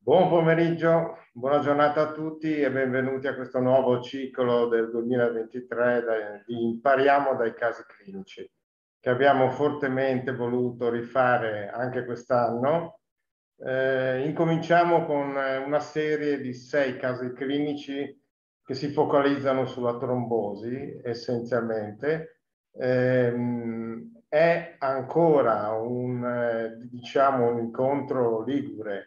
Buon pomeriggio, buona giornata a tutti e benvenuti a questo nuovo ciclo del 2023 di Impariamo dai casi clinici, che abbiamo fortemente voluto rifare anche quest'anno. Incominciamo con una serie di 6 casi clinici che si focalizzano sulla trombosi essenzialmente. È ancora diciamo, un incontro ligure,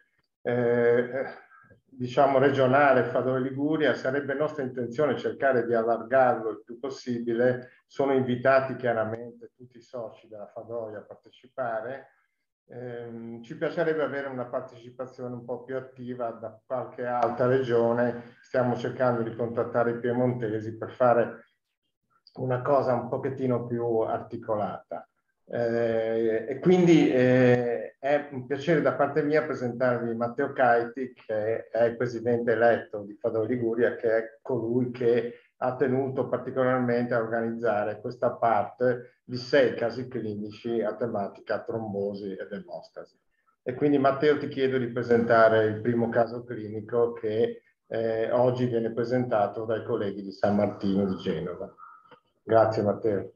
diciamo regionale Fadoi Liguria. Sarebbe nostra intenzione cercare di allargarlo il più possibile. Sono invitati chiaramente tutti i soci della Fadoi a partecipare. Ci piacerebbe avere una partecipazione un po' più attiva da qualche altra regione. Stiamo cercando di contattare i piemontesi per fare una cosa un pochettino più articolata. E quindi è un piacere da parte mia presentarvi Matteo Caiti, che è il presidente eletto di Fadoi Liguria, che è colui che ha tenuto particolarmente a organizzare questa parte di 6 casi clinici a tematica trombosi ed emostasi. E quindi Matteo ti chiedo di presentare il primo caso clinico che oggi viene presentato dai colleghi di San Martino di Genova. Grazie Matteo.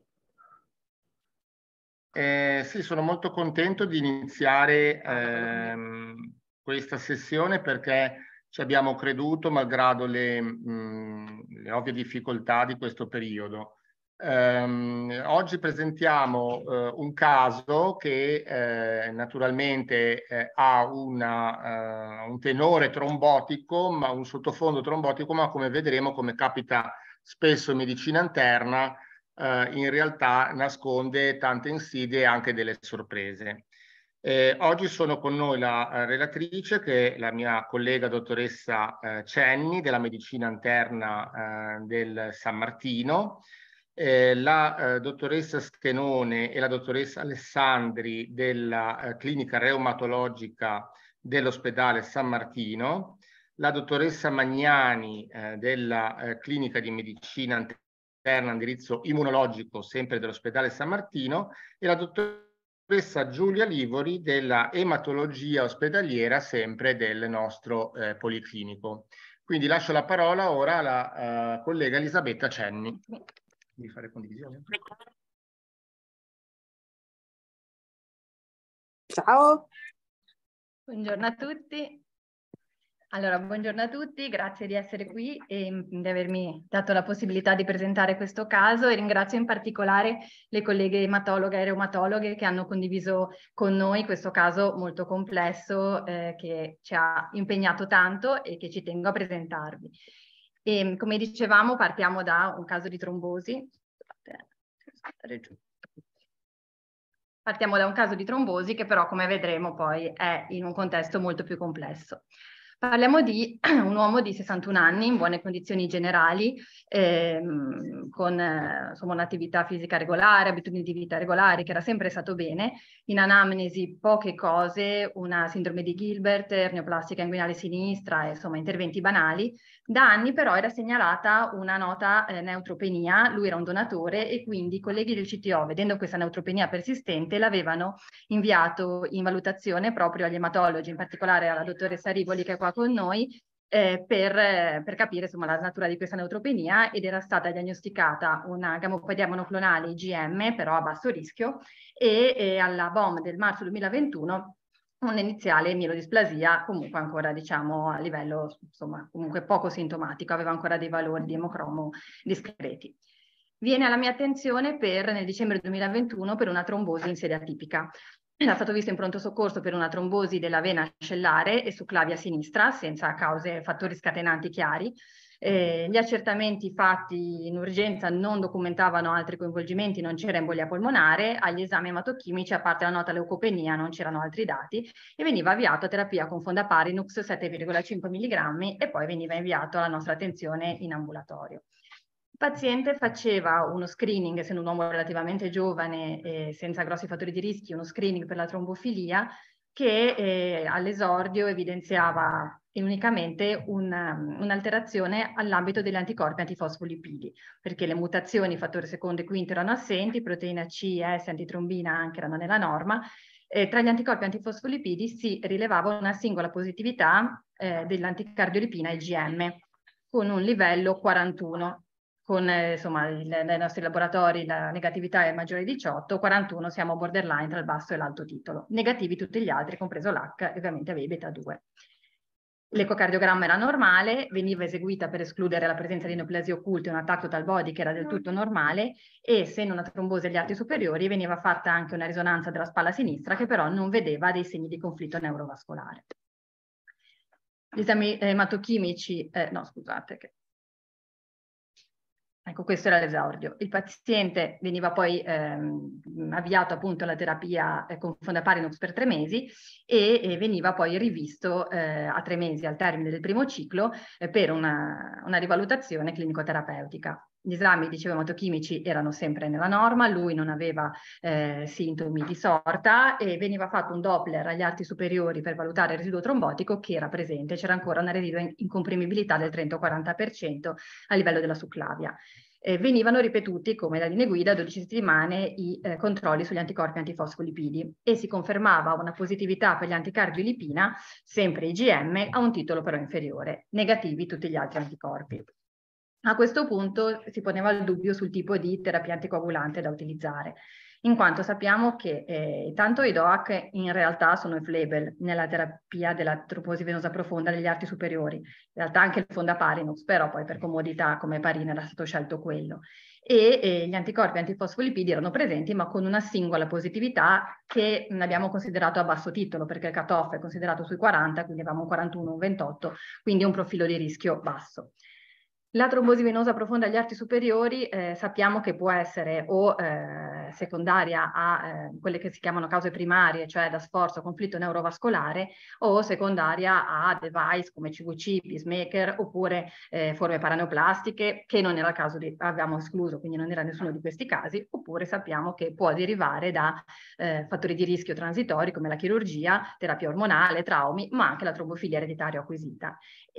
Sì, sono molto contento di iniziare questa sessione perché ci abbiamo creduto malgrado le ovvie difficoltà di questo periodo. Oggi presentiamo un caso che naturalmente ha un tenore trombotico, ma un sottofondo trombotico, ma come vedremo, come capita spesso in medicina interna, in realtà nasconde tante insidie e anche delle sorprese. Oggi sono con noi la relatrice, che è la mia collega dottoressa Cenni, della medicina interna del San Martino, la dottoressa Schenone e la dottoressa Alessandri della clinica reumatologica dell'ospedale San Martino, la dottoressa Magnani della clinica di medicina interna indirizzo immunologico sempre dell'ospedale San Martino e la dottoressa Giulia Livori della ematologia ospedaliera sempre del nostro policlinico. Quindi lascio la parola ora alla collega Elisabetta Cenni. Di fare condivisione. Ciao. Buongiorno a tutti. Allora, buongiorno a tutti, grazie di essere qui e di avermi dato la possibilità di presentare questo caso, e ringrazio in particolare le colleghe ematologhe e reumatologhe che hanno condiviso con noi questo caso molto complesso che ci ha impegnato tanto e che ci tengo a presentarvi. E, come dicevamo, partiamo da un caso di trombosi. Partiamo da un caso di trombosi che però, come vedremo, poi è in un contesto molto più complesso. Parliamo di un uomo di 61 anni in buone condizioni generali, con insomma, un'attività fisica regolare, abitudini di vita regolari, che era sempre stato bene. In anamnesi poche cose, una sindrome di Gilbert, ernioplastica inguinale sinistra, insomma interventi banali. Da anni però era segnalata una nota neutropenia, lui era un donatore e quindi i colleghi del CTO, vedendo questa neutropenia persistente, l'avevano inviato in valutazione proprio agli ematologi, in particolare alla dottoressa Rivoli che è qua con noi, per capire insomma la natura di questa neutropenia, ed era stata diagnosticata una gamopatia monoclonale IgM, però a basso rischio, e alla BOM del marzo 2021 un'iniziale mielodisplasia, comunque ancora diciamo a livello insomma comunque poco sintomatico, aveva ancora dei valori di emocromo discreti. Viene alla mia attenzione nel dicembre 2021 per una trombosi in sede atipica. Era stato visto in pronto soccorso per una trombosi della vena ascellare e succlavia sinistra, senza cause, fattori scatenanti chiari. Gli accertamenti fatti in urgenza non documentavano altri coinvolgimenti, non c'era embolia polmonare, agli esami ematochimici, a parte la nota leucopenia, non c'erano altri dati, e veniva avviato a terapia con fondaparinux 7,5 mg e poi veniva inviato alla nostra attenzione in ambulatorio. Il paziente faceva uno screening, essendo un uomo relativamente giovane e senza grossi fattori di rischio, uno screening per la trombofilia che all'esordio evidenziava unicamente un'alterazione all'ambito degli anticorpi antifosfolipidi, perché le mutazioni fattore secondo e quinto erano assenti, proteina C, S, antitrombina anche erano nella norma, Tra gli anticorpi antifosfolipidi si rilevava una singola positività dell'anticardiolipina IgM con un livello 41. Con insomma nei nostri laboratori la negatività è maggiore di 18, 41 siamo borderline tra il basso e l'alto titolo. Negativi tutti gli altri, compreso l'H, ovviamente avevi beta 2. L'ecocardiogramma era normale, veniva eseguita per escludere la presenza di neoplasie occulte e un attacco tal body che era del tutto normale, e se non una trombosi agli arti superiori veniva fatta anche una risonanza della spalla sinistra che però non vedeva dei segni di conflitto neurovascolare. Gli esami ematochimici, no scusate, ecco, questo era l'esordio. Il paziente veniva poi avviato appunto alla terapia con fondaparinux per 3 mesi e veniva poi rivisto a 3 mesi al termine del primo ciclo per una rivalutazione clinico-terapeutica. Gli esami, dicevo, ematochimici erano sempre nella norma, lui non aveva sintomi di sorta e veniva fatto un Doppler agli arti superiori per valutare il residuo trombotico che era presente, c'era ancora una residua incomprimibilità del 30-40% a livello della succlavia. Venivano ripetuti, come da linee guida, a 12 settimane i controlli sugli anticorpi antifosfolipidi e si confermava una positività per gli anticardiolipina, sempre IgM, a un titolo però inferiore, negativi tutti gli altri anticorpi. A questo punto si poneva il dubbio sul tipo di terapia anticoagulante da utilizzare, in quanto sappiamo che tanto i DOAC in realtà sono off-label nella terapia della trombosi venosa profonda degli arti superiori, in realtà anche il fondaparinux, però poi per comodità come parina era stato scelto quello. E gli anticorpi antifosfolipidi erano presenti ma con una singola positività che abbiamo considerato a basso titolo perché il cutoff è considerato sui 40, quindi avevamo un 41, un 28, quindi un profilo di rischio basso. La trombosi venosa profonda agli arti superiori sappiamo che può essere o secondaria a quelle che si chiamano cause primarie, cioè da sforzo, conflitto neurovascolare, o secondaria a device come CVC, pacemaker, oppure forme paraneoplastiche, che non era il caso abbiamo escluso, quindi non era nessuno di questi casi, oppure sappiamo che può derivare da fattori di rischio transitori come la chirurgia, terapia ormonale, traumi, ma anche la trombofilia ereditaria acquisita.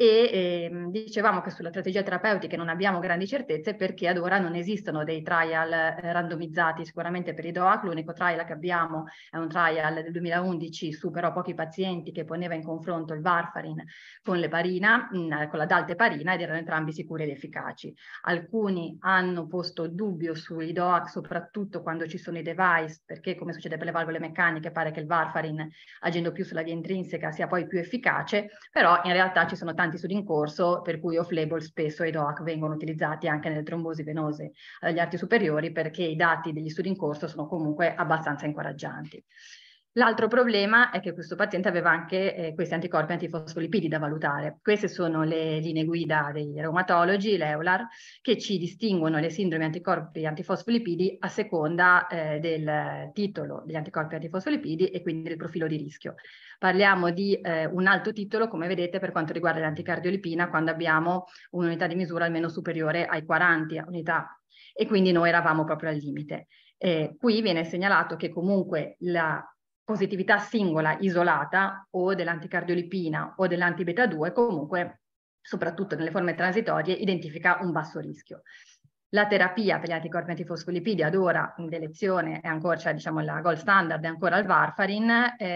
E dicevamo che sulla strategia terapeutica non abbiamo grandi certezze perché ad ora non esistono dei trial randomizzati sicuramente per i DOAC. L'unico trial che abbiamo è un trial del 2011 su però pochi pazienti che poneva in confronto il varfarin con l'eparina, con la dalteparina, ed erano entrambi sicuri ed efficaci. Alcuni hanno posto dubbio sui DOAC soprattutto quando ci sono i device, perché come succede per le valvole meccaniche pare che il varfarin agendo più sulla via intrinseca sia poi più efficace, però in realtà ci sono tanti studi in corso per cui off-label spesso i DOAC vengono utilizzati anche nelle trombosi venose agli arti superiori perché i dati degli studi in corso sono comunque abbastanza incoraggianti. L'altro problema è che questo paziente aveva anche questi anticorpi antifosfolipidi da valutare. Queste sono le linee guida dei reumatologi, l'EULAR, che ci distinguono le sindromi anticorpi antifosfolipidi a seconda del titolo degli anticorpi antifosfolipidi e quindi del profilo di rischio. Parliamo di un alto titolo, come vedete, per quanto riguarda l'anticardiolipina, quando abbiamo un'unità di misura almeno superiore ai 40 unità e quindi noi eravamo proprio al limite. Qui viene segnalato che comunque la positività singola isolata o dell'anticardiolipina o dell'antibeta 2 comunque, soprattutto nelle forme transitorie, identifica un basso rischio. La terapia per gli anticorpi antifosfolipidi ad ora in elezione è ancora, cioè diciamo la gold standard è ancora il varfarin,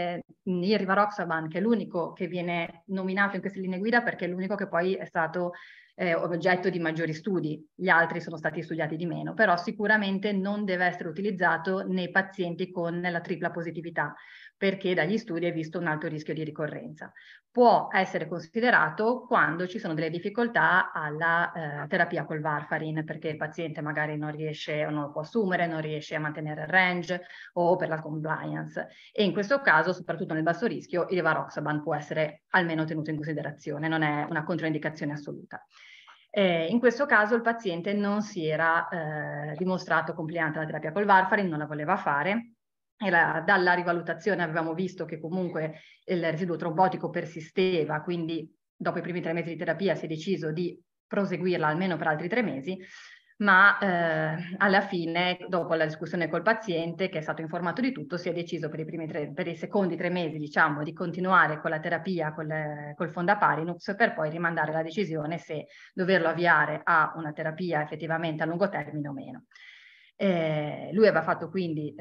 il rivaroxaban che è l'unico che viene nominato in queste linee guida perché è l'unico che poi è stato oggetto di maggiori studi, gli altri sono stati studiati di meno, però sicuramente non deve essere utilizzato nei pazienti con la tripla positività, perché dagli studi è visto un alto rischio di ricorrenza. Può essere considerato quando ci sono delle difficoltà alla terapia col varfarin, perché il paziente magari non riesce o non lo può assumere, non riesce a mantenere il range o per la compliance. E in questo caso, soprattutto nel basso rischio, il rivaroxaban può essere almeno tenuto in considerazione, non è una controindicazione assoluta. In questo caso il paziente non si era dimostrato compliante alla terapia col varfarin, non la voleva fare. Dalla rivalutazione avevamo visto che comunque il residuo trombotico persisteva, quindi dopo i primi 3 mesi di terapia si è deciso di proseguirla almeno per altri 3 mesi, ma alla fine, dopo la discussione col paziente, che è stato informato di tutto, si è deciso per i secondi 3 mesi, diciamo, di continuare con la terapia col fondaparinux per poi rimandare la decisione se doverlo avviare a una terapia effettivamente a lungo termine o meno. Lui aveva fatto quindi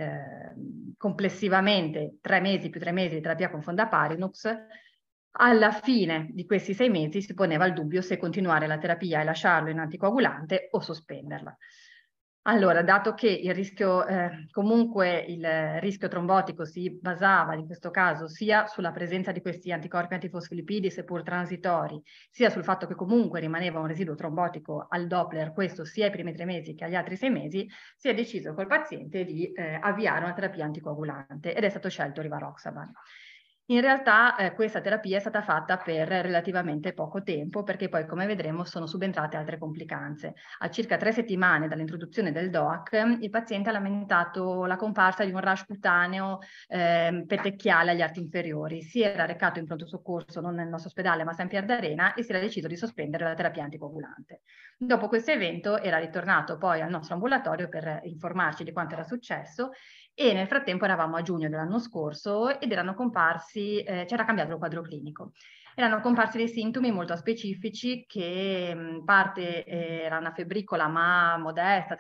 complessivamente 3 mesi più 3 mesi di terapia con fondaparinux. Alla fine di questi 6 mesi si poneva il dubbio se continuare la terapia e lasciarlo in anticoagulante o sospenderla. Allora, dato che il rischio, comunque il rischio trombotico si basava in questo caso sia sulla presenza di questi anticorpi antifosfolipidi seppur transitori, sia sul fatto che comunque rimaneva un residuo trombotico al Doppler, questo sia ai primi 3 mesi che agli altri 6 mesi, si è deciso col paziente di avviare una terapia anticoagulante ed è stato scelto rivaroxaban. In realtà questa terapia è stata fatta per relativamente poco tempo perché poi, come vedremo, sono subentrate altre complicanze. A circa 3 settimane dall'introduzione del DOAC, il paziente ha lamentato la comparsa di un rash cutaneo petecchiale agli arti inferiori. Si era recato in pronto soccorso, non nel nostro ospedale, ma a San Pier d'Arena, e si era deciso di sospendere la terapia anticoagulante. Dopo questo evento era ritornato poi al nostro ambulatorio per informarci di quanto era successo e nel frattempo eravamo a giugno dell'anno scorso ed erano comparsi, c'era cambiato il quadro clinico. Erano comparsi dei sintomi molto specifici che parte era una febbricola ma modesta,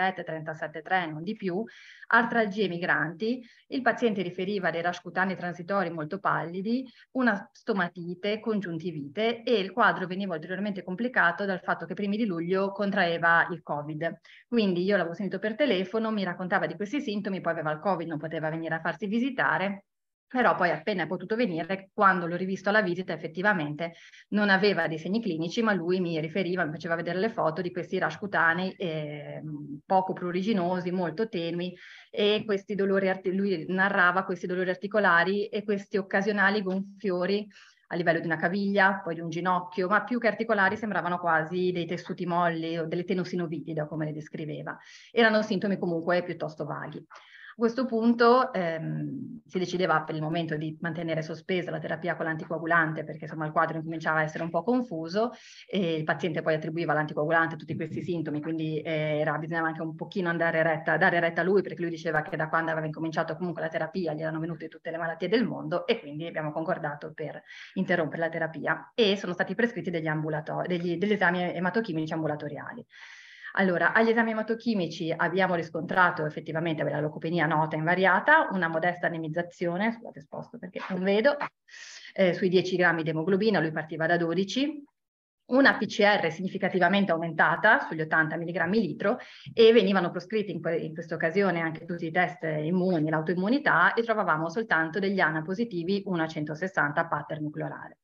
37,3, non di più, artralgie migranti, il paziente riferiva dei rash cutanei transitori molto pallidi, una stomatite, congiuntivite e il quadro veniva ulteriormente complicato dal fatto che primi di luglio contraeva il Covid. Quindi io l'avevo sentito per telefono, mi raccontava di questi sintomi, poi aveva il Covid, non poteva venire a farsi visitare, però poi appena è potuto venire, quando l'ho rivisto alla visita, effettivamente non aveva dei segni clinici, ma lui mi riferiva, mi faceva vedere le foto di questi rash cutanei poco pruriginosi, molto tenui, e questi dolori, lui narrava questi dolori articolari e questi occasionali gonfiori a livello di una caviglia, poi di un ginocchio, ma più che articolari sembravano quasi dei tessuti molli o delle tenosynoviti, come le descriveva. Erano sintomi comunque piuttosto vaghi. A questo punto si decideva per il momento di mantenere sospesa la terapia con l'anticoagulante perché insomma il quadro incominciava a essere un po' confuso e il paziente poi attribuiva all'anticoagulante tutti questi sintomi, quindi bisognava anche un pochino dare retta a lui perché lui diceva che da quando aveva incominciato comunque la terapia gli erano venute tutte le malattie del mondo e quindi abbiamo concordato per interrompere la terapia e sono stati prescritti degli esami ematochimici ambulatoriali. Allora, agli esami ematochimici abbiamo riscontrato effettivamente la leucopenia nota invariata, una modesta anemizzazione, scusate sposto perché non vedo, sui 10 grammi di emoglobina, lui partiva da 12, una PCR significativamente aumentata sugli 80 mg litro e venivano proscritti in questa occasione anche tutti i test immuni, l'autoimmunità e trovavamo soltanto degli ANA positivi 1 a 160 pattern nucleolare.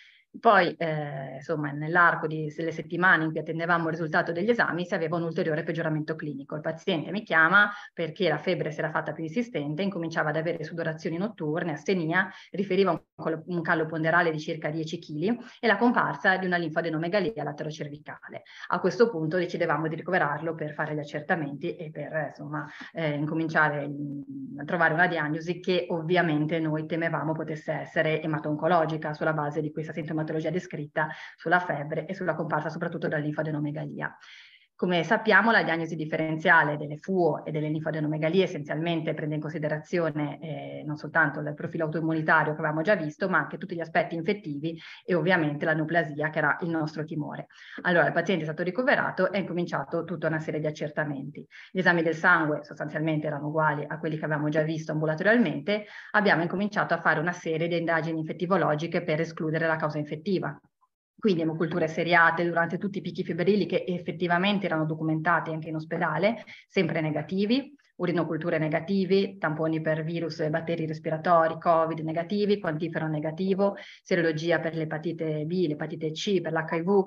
Poi, insomma, nell'arco delle settimane in cui attendevamo il risultato degli esami si aveva un ulteriore peggioramento clinico. Il paziente mi chiama perché la febbre si era fatta più insistente, incominciava ad avere sudorazioni notturne, astenia, riferiva un callo ponderale di circa 10 kg e la comparsa di una linfadenomegalia laterocervicale. A questo punto decidevamo di ricoverarlo per fare gli accertamenti e per insomma, incominciare a trovare una diagnosi che ovviamente noi temevamo potesse essere emato-oncologica sulla base di questa sintomatologia descritta sulla febbre e sulla comparsa soprattutto della linfadenomegalia. Come sappiamo, la diagnosi differenziale delle FUO e delle linfadenomegalie essenzialmente prende in considerazione non soltanto il profilo autoimmunitario che avevamo già visto, ma anche tutti gli aspetti infettivi e ovviamente la neoplasia che era il nostro timore. Allora il paziente è stato ricoverato e ha incominciato tutta una serie di accertamenti. Gli esami del sangue sostanzialmente erano uguali a quelli che avevamo già visto ambulatorialmente. Abbiamo incominciato a fare una serie di indagini infettivologiche per escludere la causa infettiva. Quindi emoculture seriate durante tutti i picchi febbrili che effettivamente erano documentati anche in ospedale, sempre negativi, urinoculture negativi, tamponi per virus e batteri respiratori, Covid negativi, quantifero negativo, serologia per l'epatite B, l'epatite C, per l'HIV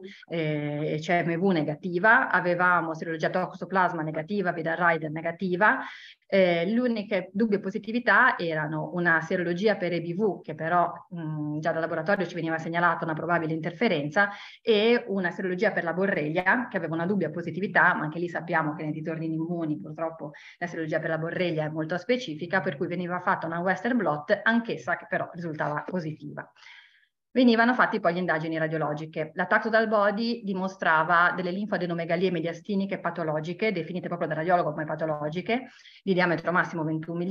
e CMV negativa, avevamo serologia toxoplasma negativa, Vida-Rider negativa. L'unica dubbia positività erano una serologia per EBV, che però già dal laboratorio ci veniva segnalata una probabile interferenza, e una serologia per la borrelia, che aveva una dubbia positività, ma anche lì sappiamo che nei disordini immuni purtroppo la serologia per la borrelia è molto specifica, per cui veniva fatta una Western blot, anch'essa che però risultava positiva. Venivano fatti poi le indagini radiologiche. La Taxodal Body dimostrava delle linfadenomegalie mediastiniche patologiche, definite proprio dal radiologo come patologiche, di diametro massimo 21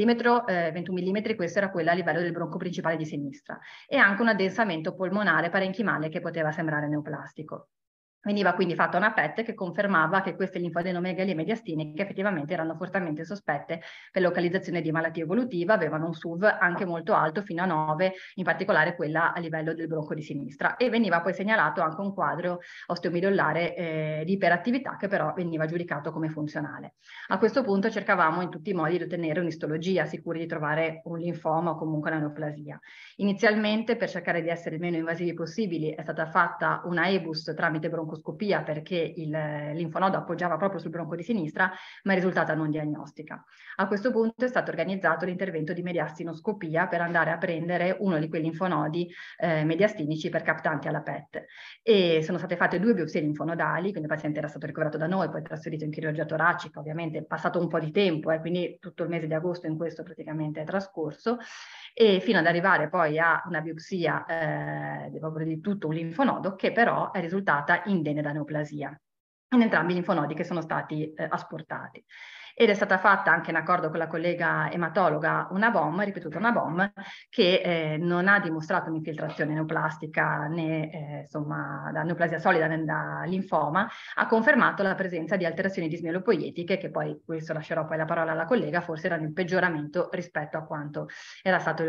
mm, questo era quella a livello del bronco principale di sinistra, e anche un addensamento polmonare parenchimale che poteva sembrare neoplastico. Veniva quindi fatta una PET che confermava che queste linfadenomegalie mediastiniche effettivamente erano fortemente sospette per localizzazione di malattia evolutiva, avevano un SUV anche molto alto, fino a 9, in particolare quella a livello del bronco di sinistra, e veniva poi segnalato anche un quadro osteomidollare di iperattività che però veniva giudicato come funzionale. A questo punto cercavamo in tutti i modi di ottenere un'istologia, sicuri di trovare un linfoma o comunque una neoplasia. Inizialmente, per cercare di essere il meno invasivi possibili, è stata fatta una EBUS tramite broncoscopia perché il linfonodo appoggiava proprio sul bronco di sinistra, ma è risultata non diagnostica. A questo punto è stato organizzato l'intervento di mediastinoscopia per andare a prendere uno di quei linfonodi mediastinici percaptanti alla PET. E sono state fatte 2 biopsie linfonodali, quindi il paziente era stato ricoverato da noi, poi trasferito in chirurgia toracica, ovviamente è passato un po' di tempo, quindi tutto il mese di agosto in questo praticamente è trascorso, e fino ad arrivare poi a una biopsia proprio di tutto un linfonodo che però è risultata indenne da neoplasia in entrambi i linfonodi che sono stati asportati. Ed è stata fatta anche in accordo con la collega ematologa una BOM, ripetuta una BOM, che non ha dimostrato un'infiltrazione neoplastica né insomma da neoplasia solida né da linfoma, ha confermato la presenza di alterazioni dismiolopoietiche che poi, questo lascerò poi la parola alla collega, forse erano in peggioramento rispetto a quanto era stato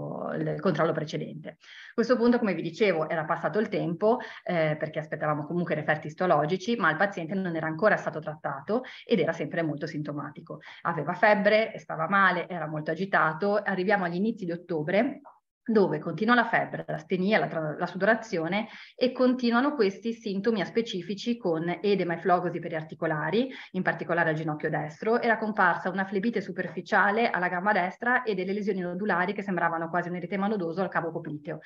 il controllo precedente. A questo punto, come vi dicevo, era passato il tempo perché aspettavamo comunque referti istologici, ma il paziente non era ancora stato trattato ed era sempre molto sintomatico. Aveva febbre, stava male, era molto agitato. Arriviamo agli inizi di ottobre, dove continua la febbre, l'astenia, la sudorazione e continuano questi sintomi aspecifici con edema e flogosi periarticolari, in particolare al ginocchio destro. Era comparsa una flebite superficiale alla gamba destra e delle lesioni nodulari che sembravano quasi un eritema nodoso al cavo popliteo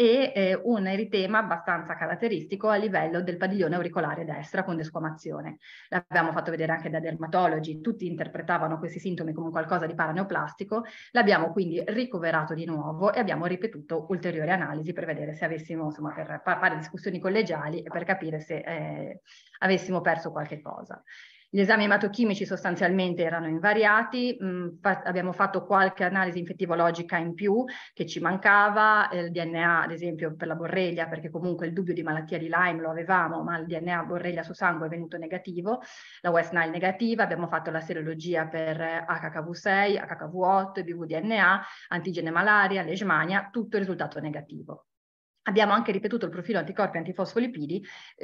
e un eritema abbastanza caratteristico a livello del padiglione auricolare destra con desquamazione. L'abbiamo fatto vedere anche da dermatologi, tutti interpretavano questi sintomi come qualcosa di paraneoplastico, l'abbiamo quindi ricoverato di nuovo e abbiamo ripetuto ulteriori analisi per vedere se avessimo, insomma, per fare discussioni collegiali e per capire se avessimo perso qualche cosa. Gli esami ematochimici sostanzialmente erano invariati, abbiamo fatto qualche analisi infettivologica in più che ci mancava, il DNA ad esempio per la borrelia, perché comunque il dubbio di malattia di Lyme lo avevamo, ma il DNA borrelia su sangue è venuto negativo, la West Nile negativa, abbiamo fatto la serologia per HHV6, HHV8, BV-DNA, antigene malaria, leishmania, tutto il risultato negativo. Abbiamo anche ripetuto il profilo anticorpi e antifosfolipidi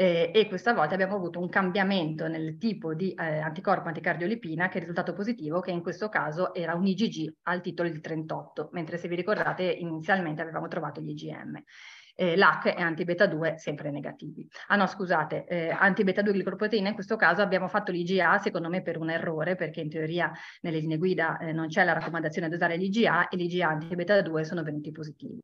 e questa volta abbiamo avuto un cambiamento nel tipo di anticorpo anticardiolipina che è risultato positivo, che in questo caso era un IgG al titolo di 38, mentre se vi ricordate inizialmente avevamo trovato gli IgM. LAC e anti-beta 2 sempre negativi. Ah no, scusate, anti-beta 2 glicoproteina in questo caso abbiamo fatto l'IgA secondo me per un errore, perché in teoria nelle linee guida non c'è la raccomandazione di usare l'IgA e l'IgA anti-beta 2 sono venuti positivi.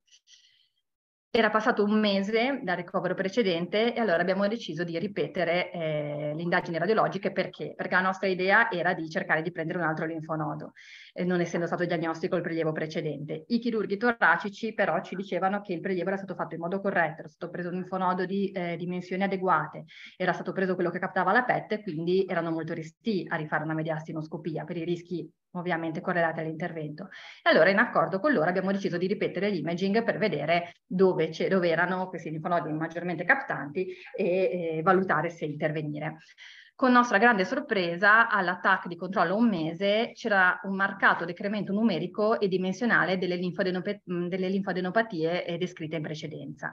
Era passato un mese dal ricovero precedente e allora abbiamo deciso di ripetere le indagini radiologiche. Perché? Perché la nostra idea era di cercare di prendere un altro linfonodo, non essendo stato diagnostico il prelievo precedente. I chirurghi toracici però ci dicevano che il prelievo era stato fatto in modo corretto, era stato preso un linfonodo di dimensioni adeguate, era stato preso quello che captava la PET, quindi erano molto restii a rifare una mediastinoscopia per i rischi ovviamente correlati all'intervento. E allora in accordo con loro abbiamo deciso di ripetere l'imaging per vedere dove erano questi linfonodi maggiormente captanti e valutare se intervenire. Con nostra grande sorpresa, all'attacco di controllo un mese c'era un marcato decremento numerico e dimensionale delle linfadenopatie descritte in precedenza.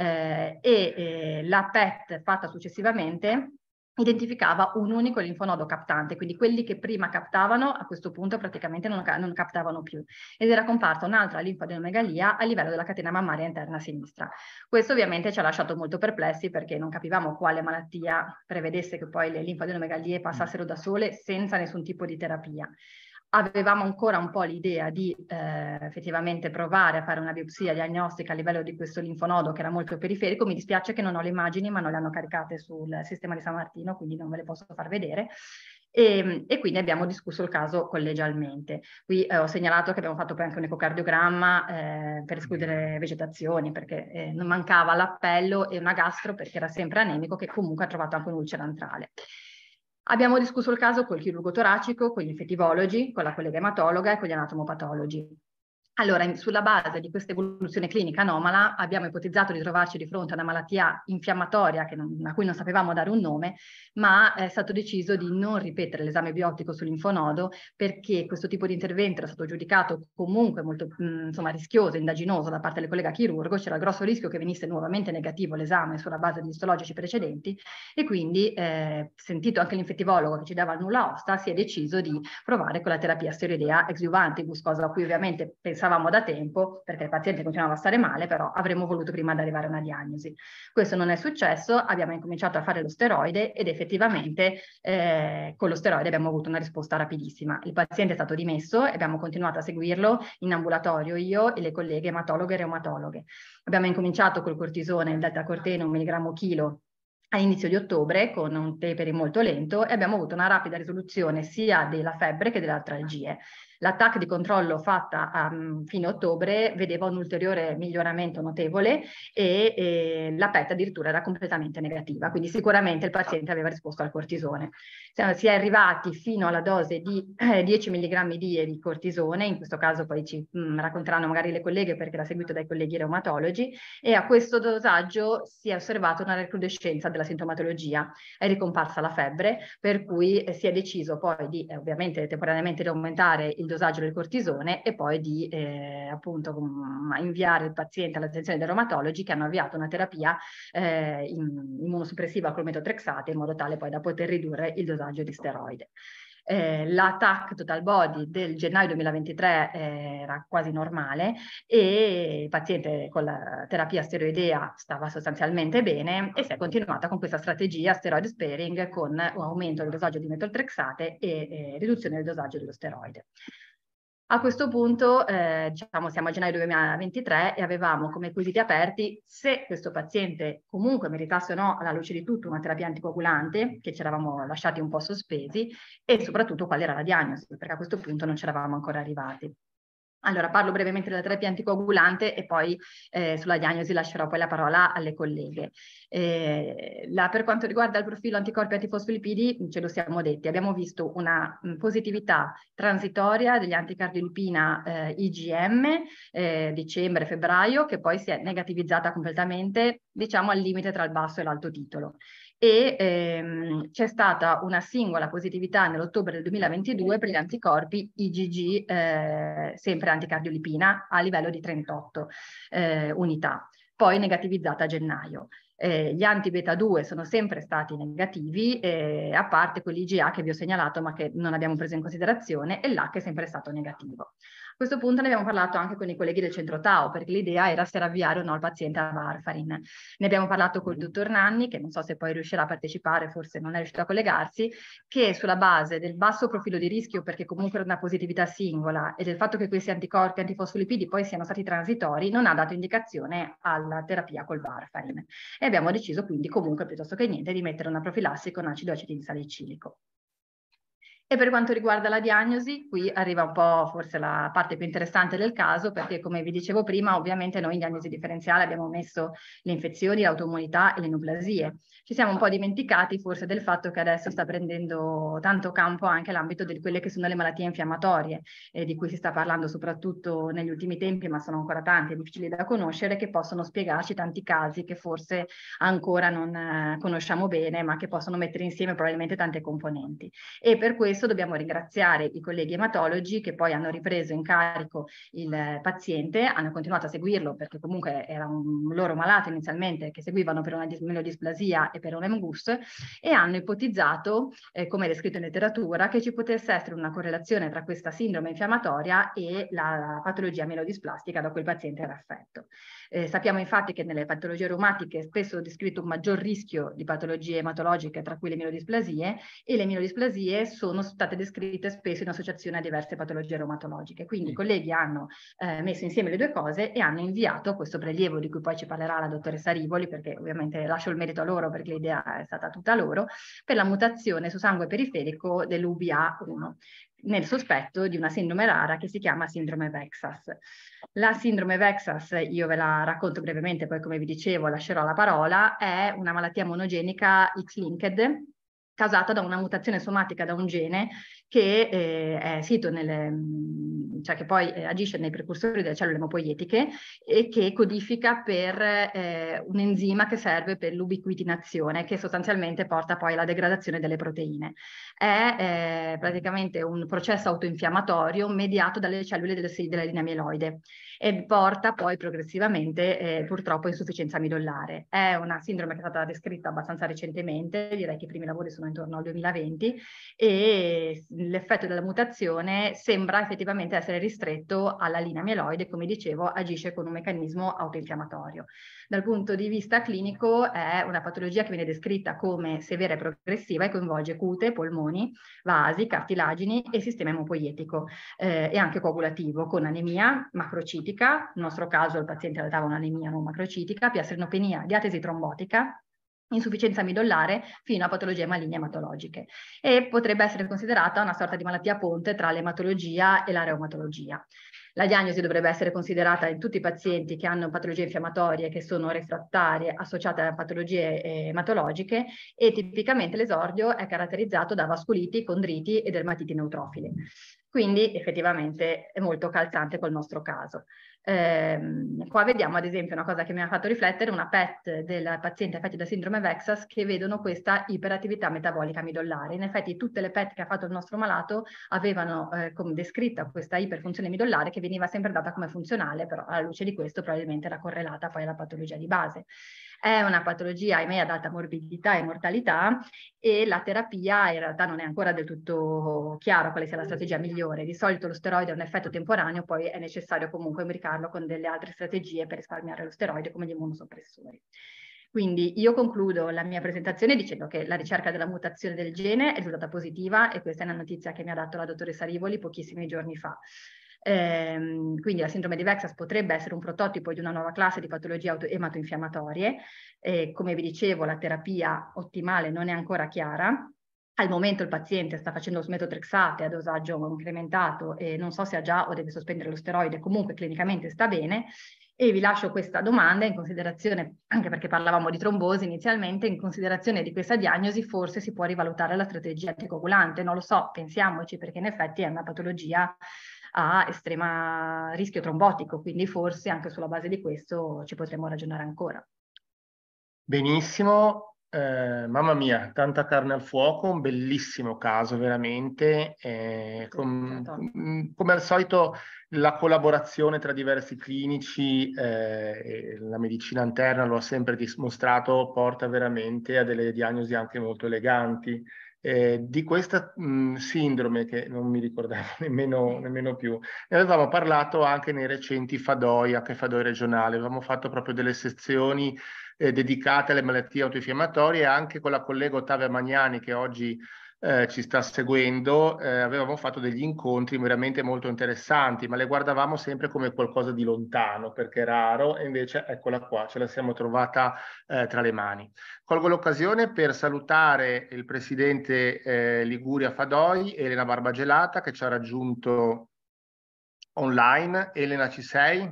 La PET fatta successivamente identificava un unico linfonodo captante, quindi quelli che prima captavano a questo punto praticamente non captavano più, ed era comparsa un'altra linfadenomegalia a livello della catena mammaria interna sinistra. Questo ovviamente ci ha lasciato molto perplessi perché non capivamo quale malattia prevedesse che poi le linfadenomegalie passassero da sole senza nessun tipo di terapia. Avevamo ancora un po' l'idea di effettivamente provare a fare una biopsia diagnostica a livello di questo linfonodo che era molto periferico. Mi dispiace che non ho le immagini, ma non le hanno caricate sul sistema di San Martino, quindi non ve le posso far vedere. E quindi abbiamo discusso il caso collegialmente. Qui ho segnalato che abbiamo fatto poi anche un ecocardiogramma per escludere vegetazioni, perché non mancava l'appello e una gastro perché era sempre anemico, che comunque ha trovato anche un'ulcera antrale. Abbiamo discusso il caso col chirurgo toracico, con gli infettivologi, con la collega ematologa e con gli anatomopatologi. Allora, sulla base di questa evoluzione clinica anomala abbiamo ipotizzato di trovarci di fronte a una malattia infiammatoria a cui non sapevamo dare un nome, ma è stato deciso di non ripetere l'esame bioptico sul linfonodo perché questo tipo di intervento era stato giudicato comunque molto insomma, rischioso, indaginoso da parte del collega chirurgo, c'era il grosso rischio che venisse nuovamente negativo l'esame sulla base degli istologici precedenti e quindi, sentito anche l'infettivologo che ci dava il nulla osta, si è deciso di provare con la terapia steroidea ex juvantibus, cosa a cui ovviamente pensavamo da tempo, perché il paziente continuava a stare male, però avremmo voluto prima di arrivare a una diagnosi. Questo non è successo, abbiamo incominciato a fare lo steroide ed effettivamente con lo steroide abbiamo avuto una risposta rapidissima. Il paziente è stato dimesso e abbiamo continuato a seguirlo in ambulatorio, io e le colleghe ematologhe e reumatologhe. Abbiamo incominciato col cortisone, il deltacortene 1 mg chilo, all'inizio di ottobre con un tapering molto lento e abbiamo avuto una rapida risoluzione sia della febbre che delle artralgie. L'attacco di controllo fatta a fine ottobre vedeva un ulteriore miglioramento notevole e la PET addirittura era completamente negativa, quindi sicuramente il paziente aveva risposto al cortisone. Si è arrivati fino alla dose di 10 mg di cortisone, in questo caso poi ci racconteranno magari le colleghe perché l'ha seguito dai colleghi reumatologi, e a questo dosaggio si è osservata una recrudescenza della sintomatologia, è ricomparsa la febbre, per cui si è deciso poi di ovviamente temporaneamente di aumentare il dosaggio del cortisone e poi di appunto inviare il paziente all'attenzione dei reumatologi che hanno avviato una terapia immunosuppressiva col metotrexate in modo tale poi da poter ridurre il dosaggio di steroide. L'attack total body del gennaio 2023 era quasi normale e il paziente con la terapia steroidea stava sostanzialmente bene e si è continuata con questa strategia steroid sparing con un aumento del dosaggio di metotrexate e riduzione del dosaggio dello steroide. A questo punto, diciamo, siamo a gennaio 2023 e avevamo come quesiti aperti se questo paziente comunque meritasse o no, alla luce di tutto, una terapia anticoagulante, che ci eravamo lasciati un po' sospesi, e soprattutto qual era la diagnosi, perché a questo punto non ci eravamo ancora arrivati. Allora, parlo brevemente della terapia anticoagulante e poi sulla diagnosi lascerò poi la parola alle colleghe. Per quanto riguarda il profilo anticorpi antifosfolipidi, ce lo siamo detti, abbiamo visto una positività transitoria degli anticardiolipina IgM dicembre-febbraio, che poi si è negativizzata completamente, diciamo al limite tra il basso e l'alto titolo. E c'è stata una singola positività nell'ottobre del 2022 per gli anticorpi IgG, sempre anticardiolipina, a livello di 38 unità, poi negativizzata a gennaio. Gli anti-beta 2 sono sempre stati negativi, a parte quell'IgA che vi ho segnalato ma che non abbiamo preso in considerazione, e l'H è sempre stato negativo. A questo punto ne abbiamo parlato anche con i colleghi del centro Tau, perché l'idea era se avviare o no il paziente a Warfarin. Ne abbiamo parlato col dottor Nanni, che non so se poi riuscirà a partecipare, forse non è riuscito a collegarsi, che sulla base del basso profilo di rischio, perché comunque era una positività singola, e del fatto che questi anticorpi antifosfolipidi poi siano stati transitori, non ha dato indicazione alla terapia col Warfarin. E abbiamo deciso quindi comunque, piuttosto che niente, di mettere una profilassi con acido acetilsalicilico. E per quanto riguarda la diagnosi, qui arriva un po' forse la parte più interessante del caso, perché come vi dicevo prima, ovviamente noi in diagnosi differenziale abbiamo messo le infezioni, l'autoimmunità e le neoplasie. Ci siamo un po' dimenticati forse del fatto che adesso sta prendendo tanto campo anche l'ambito di quelle che sono le malattie infiammatorie, di cui si sta parlando soprattutto negli ultimi tempi, ma sono ancora tanti e difficili da conoscere, che possono spiegarci tanti casi che forse ancora non conosciamo bene, ma che possono mettere insieme probabilmente tante componenti. E per questo dobbiamo ringraziare i colleghi ematologi che poi hanno ripreso in carico il paziente, hanno continuato a seguirlo perché comunque era un loro malato inizialmente che seguivano per una mielodisplasia e per un MGUS, e hanno ipotizzato, come descritto in letteratura, che ci potesse essere una correlazione tra questa sindrome infiammatoria e la patologia mielodisplastica da cui il paziente era affetto. Sappiamo infatti che nelle patologie reumatiche è spesso descritto un maggior rischio di patologie ematologiche, tra cui le mielodisplasie, e le mielodisplasie sono state descritte spesso in associazione a diverse patologie reumatologiche. Quindi i colleghi hanno messo insieme le due cose e hanno inviato questo prelievo, di cui poi ci parlerà la dottoressa Rivoli, perché ovviamente lascio il merito a loro perché l'idea è stata tutta loro, per la mutazione su sangue periferico dell'UBA1, nel sospetto di una sindrome rara che si chiama sindrome VEXAS. La sindrome VEXAS, io ve la racconto brevemente, poi come vi dicevo lascerò la parola, è una malattia monogenica X-linked causata da una mutazione somatica da un gene che è sito cioè che poi agisce nei precursori delle cellule emopoietiche e che codifica per un enzima che serve per l'ubiquitinazione, che sostanzialmente porta poi alla degradazione delle proteine. È praticamente un processo autoinfiammatorio mediato dalle cellule della linea mieloide e porta poi progressivamente purtroppo a insufficienza midollare. È una sindrome che è stata descritta abbastanza recentemente, direi che i primi lavori sono intorno al 2020, e l'effetto della mutazione sembra effettivamente essere ristretto alla linea mieloide, come dicevo, agisce con un meccanismo autoinfiammatorio. Dal punto di vista clinico è una patologia che viene descritta come severa e progressiva e coinvolge cute, polmoni, vasi, cartilagini e sistema emopoietico e anche coagulativo, con anemia macrocitica, nel nostro caso il paziente in realtà aveva un'anemia non macrocitica, piastrinopenia, diatesi trombotica, insufficienza midollare fino a patologie maligne ematologiche, e potrebbe essere considerata una sorta di malattia ponte tra l'ematologia e la reumatologia. La diagnosi dovrebbe essere considerata in tutti i pazienti che hanno patologie infiammatorie che sono refrattarie associate a patologie ematologiche, e tipicamente l'esordio è caratterizzato da vasculiti, condriti e dermatiti neutrofili. Quindi effettivamente è molto calzante col nostro caso. Qua vediamo ad esempio una cosa che mi ha fatto riflettere, una PET del paziente affetto da sindrome VEXAS, che vedono questa iperattività metabolica midollare. In effetti tutte le PET che ha fatto il nostro malato avevano come descritta questa iperfunzione midollare, che veniva sempre data come funzionale, però alla luce di questo probabilmente era correlata poi alla patologia di base. È una patologia, ahimè, ad alta morbidità e mortalità, e la terapia in realtà non è ancora del tutto chiaro quale sia la strategia migliore. Di solito lo steroide ha un effetto temporaneo, poi è necessario comunque imbricarlo con delle altre strategie per risparmiare lo steroide, come gli immunosoppressori. Quindi io concludo la mia presentazione dicendo che la ricerca della mutazione del gene è risultata positiva, e questa è una notizia che mi ha dato la dottoressa Rivoli pochissimi giorni fa. Quindi la sindrome di VEXAS potrebbe essere un prototipo di una nuova classe di patologie ematoinfiammatorie. Come vi dicevo, la terapia ottimale non è ancora chiara. Al momento il paziente sta facendo metotrexate a dosaggio incrementato e non so se ha già o deve sospendere lo steroide, comunque clinicamente sta bene. E vi lascio questa domanda in considerazione, anche perché parlavamo di trombosi inizialmente, in considerazione di questa diagnosi forse si può rivalutare la strategia anticoagulante, non lo so, pensiamoci, perché in effetti è una patologia a estrema rischio trombotico, quindi forse anche sulla base di questo ci potremo ragionare ancora. Benissimo, mamma mia, tanta carne al fuoco, un bellissimo caso veramente. Come al solito la collaborazione tra diversi clinici e la medicina interna, lo ha sempre dimostrato, porta veramente a delle diagnosi anche molto eleganti. Di questa sindrome, che non mi ricordavo nemmeno più, ne avevamo parlato anche nei recenti Fadoi, anche Fadoi regionale, avevamo fatto proprio delle sezioni dedicate alle malattie autoinfiammatorie, anche con la collega Ottavia Magnani, che oggi ci sta seguendo. Avevamo fatto degli incontri veramente molto interessanti, ma le guardavamo sempre come qualcosa di lontano, perché è raro, e invece eccola qua, ce la siamo trovata tra le mani. Colgo l'occasione per salutare il presidente Liguria Fadoi, Elena Barbagelata, che ci ha raggiunto online. Elena, ci sei?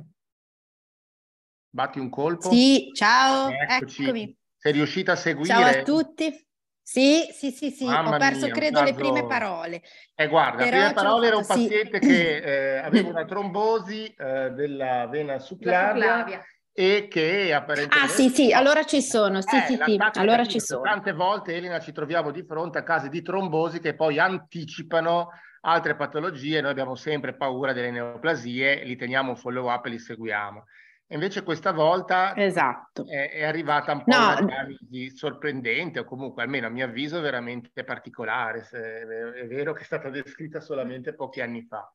Batti un colpo. Sì, ciao, Eccoci. eccomi. Sei riuscita a seguire? Ciao a tutti. Sì, Mamma ho perso mia, credo le prime parole. Guarda, le prime parole era un sì. paziente che aveva una trombosi della vena succlavia e che apparentemente... Ah sì, allora ci sono, sì, allora ci sono. Tante volte, Elena, ci troviamo di fronte a casi di trombosi che poi anticipano altre patologie. Noi abbiamo sempre paura delle neoplasie, li teniamo un follow-up e li seguiamo. Invece questa volta esatto. è arrivata un po' una diagnosi sorprendente, o comunque almeno a mio avviso veramente particolare. È vero che è stata descritta solamente pochi anni fa.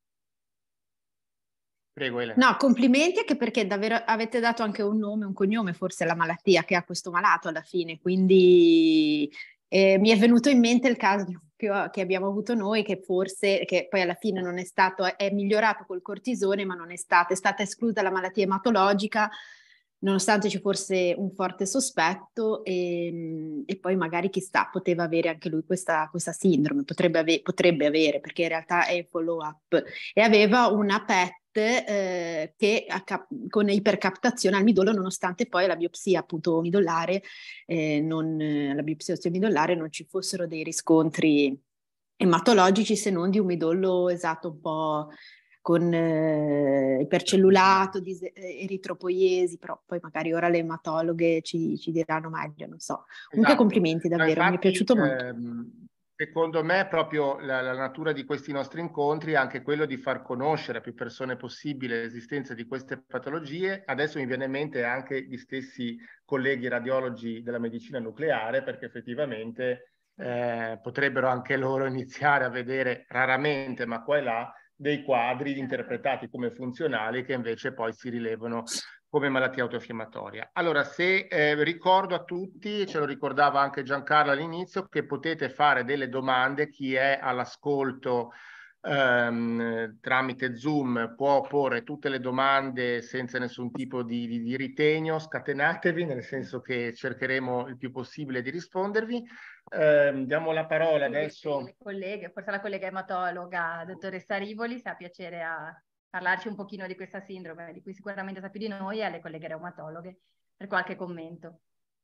Prego, Elena. No, complimenti, anche perché davvero avete dato anche un nome, un cognome forse alla malattia che ha questo malato alla fine, quindi mi è venuto in mente il caso che abbiamo avuto noi, che poi alla fine non è stato, è migliorato col cortisone, ma non è stata esclusa la malattia ematologica, nonostante ci fosse un forte sospetto, e poi magari chissà, poteva avere anche lui questa sindrome, potrebbe avere, perché in realtà è in follow-up, e aveva una PET che con ipercaptazione al midollo, nonostante poi la biopsia appunto midollare, la biopsia osteomidollare non ci fossero dei riscontri ematologici, se non di un midollo esatto un po' con ipercellulato, eritropoiesi, però poi magari ora le ematologhe ci diranno meglio, non so. Comunque Esatto. complimenti davvero, Infatti, mi è piaciuto molto. Secondo me proprio la natura di questi nostri incontri è anche quello di far conoscere a più persone possibile l'esistenza di queste patologie. Adesso mi viene in mente anche gli stessi colleghi radiologi della medicina nucleare, perché effettivamente potrebbero anche loro iniziare a vedere raramente, ma qua e là, dei quadri interpretati come funzionali che invece poi si rilevano come malattia autoinfiammatoria. Allora, se ricordo a tutti, ce lo ricordava anche Giancarlo all'inizio, che potete fare delle domande, chi è all'ascolto tramite Zoom può porre tutte le domande senza nessun tipo di ritegno, scatenatevi, nel senso che cercheremo il più possibile di rispondervi. Diamo la parola adesso. Le colleghe, forse la collega ematologa, dottoressa Rivoli, se ha piacere a parlarci un pochino di questa sindrome, di cui sicuramente sa più di noi, e alle colleghe reumatologhe per qualche commento.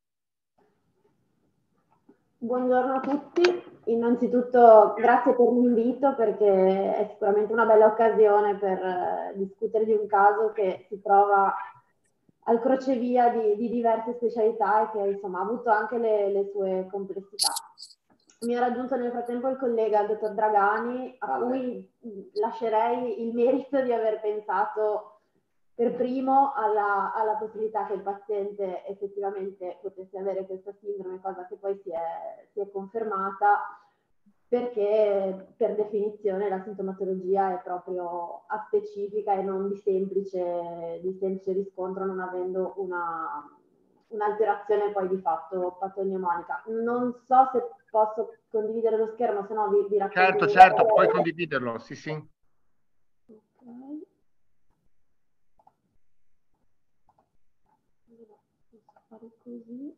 Buongiorno a tutti, innanzitutto grazie per l'invito, perché è sicuramente una bella occasione per discutere di un caso che si trova al crocevia di diverse specialità e che insomma ha avuto anche le sue complessità. Mi ha raggiunto nel frattempo il collega, il dottor Dragani, a cui lascerei il merito di aver pensato per primo alla possibilità che il paziente effettivamente potesse avere questa sindrome, cosa che poi si è confermata, perché per definizione la sintomatologia è proprio aspecifica e non di semplice riscontro, non avendo un'alterazione poi di fatto patognomonica. Non so se posso condividere lo schermo, se no vi racconto. Certo, puoi condividerlo, sì. Okay. Posso fare così.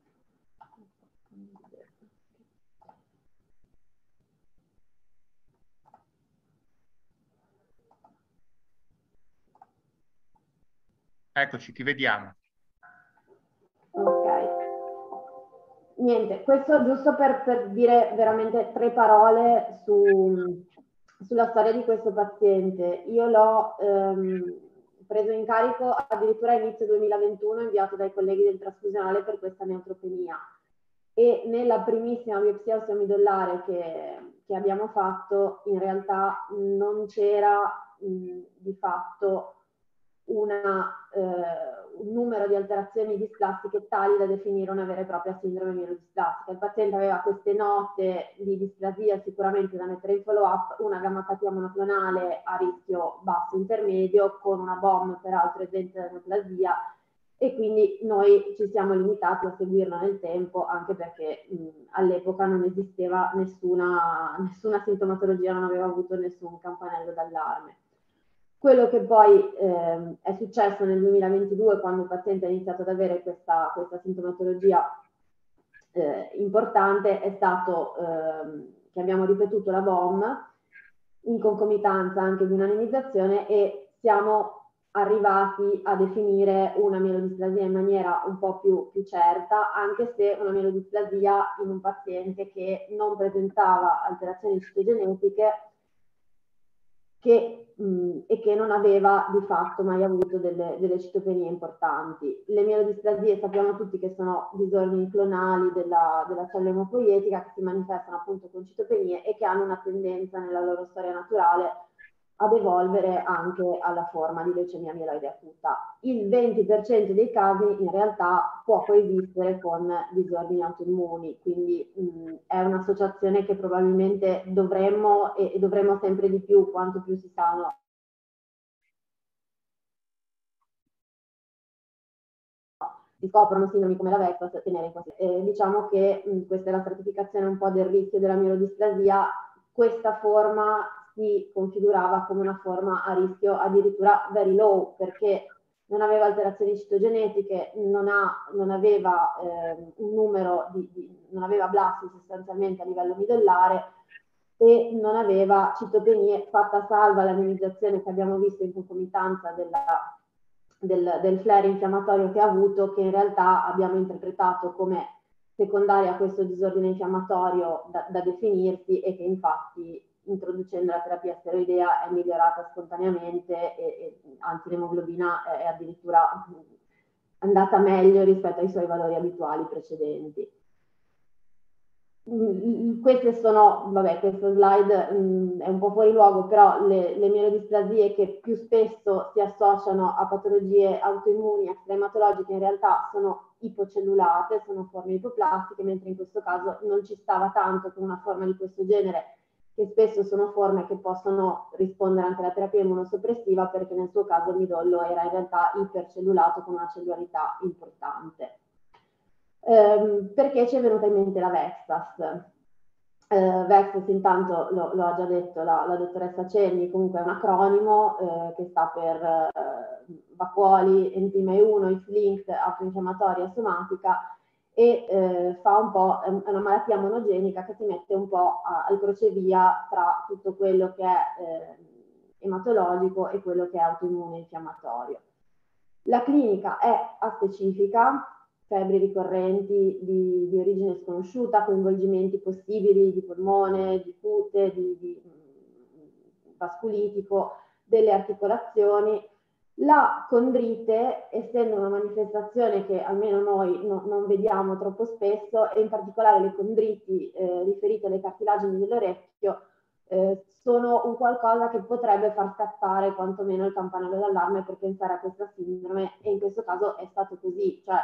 Eccoci, ti vediamo. Ok. Niente, questo giusto per dire veramente 3 parole sulla storia di questo paziente. Io l'ho preso in carico addirittura a inizio 2021, inviato dai colleghi del trasfusionale per questa neutropenia. E nella primissima biopsia osteomidollare che abbiamo fatto, in realtà non c'era di fatto un numero di alterazioni displastiche tali da definire una vera e propria sindrome mielodisplastica. Il paziente aveva queste note di displasia sicuramente da mettere in follow-up, una gammapatia monoclonale a rischio basso intermedio con una BOM peraltro esente da neoplasia, e quindi noi ci siamo limitati a seguirlo nel tempo, anche perché all'epoca non esisteva nessuna sintomatologia, non aveva avuto nessun campanello d'allarme. Quello che poi è successo nel 2022, quando il paziente ha iniziato ad avere questa sintomatologia importante, è stato che abbiamo ripetuto la BOM in concomitanza anche di un'anemizzazione, e siamo arrivati a definire una mielodisplasia in maniera un po' più certa, anche se una mielodisplasia in un paziente che non presentava alterazioni citogenetiche e che non aveva di fatto mai avuto delle citopenie importanti. Le mielodisplasie sappiamo tutti che sono disordini clonali della cellula emopoietica, che si manifestano appunto con citopenie e che hanno una tendenza nella loro storia naturale ad evolvere anche alla forma di leucemia mieloide acuta. Il 20% dei casi in realtà può coesistere con disordini autoimmuni, quindi è un'associazione che probabilmente dovremmo e dovremmo sempre di più, quanto più si sanno si scoprono sindromi come la VECOS, tenere in considerazione. Diciamo che questa è la stratificazione un po' del rischio della mielodisplasia. Questa forma si configurava come una forma a rischio addirittura very low, perché non aveva alterazioni citogenetiche, non aveva un numero non aveva blasti sostanzialmente a livello midollare e non aveva citopenie, fatta salva l'anemizzazione che abbiamo visto in concomitanza del flare infiammatorio che ha avuto, che in realtà abbiamo interpretato come secondaria a questo disordine infiammatorio da definirsi e che infatti introducendo la terapia steroidea è migliorata spontaneamente e anzi l'emoglobina è addirittura andata meglio rispetto ai suoi valori abituali precedenti. Queste sono, vabbè, questo slide è un po' fuori luogo, però le mielodisplasie che più spesso si associano a patologie autoimmuni extraematologiche in realtà sono ipocellulate, sono forme ipoplastiche, mentre in questo caso non ci stava tanto con una forma di questo genere, che spesso sono forme che possono rispondere anche alla terapia immunosoppressiva, perché nel suo caso il midollo era in realtà ipercellulato con una cellularità importante. Perché ci è venuta in mente la Vestas? Vestas intanto lo ha già detto la dottoressa Cenni, comunque è un acronimo che sta per vacuoli, enzima E1, X-linked, autoinfiammatoria somatica, e fa un po', è una malattia monogenica che si mette un po' al crocevia tra tutto quello che è ematologico e quello che è autoimmune infiammatorio. La clinica è aspecifica, febbri ricorrenti di origine sconosciuta, coinvolgimenti possibili di polmone, di cute, di vasculitico, delle articolazioni. La condrite, essendo una manifestazione che almeno noi non vediamo troppo spesso, e in particolare le condriti riferite alle cartilagini dell'orecchio, sono un qualcosa che potrebbe far scattare quantomeno il campanello d'allarme per pensare a questa sindrome, e in questo caso è stato così. Cioè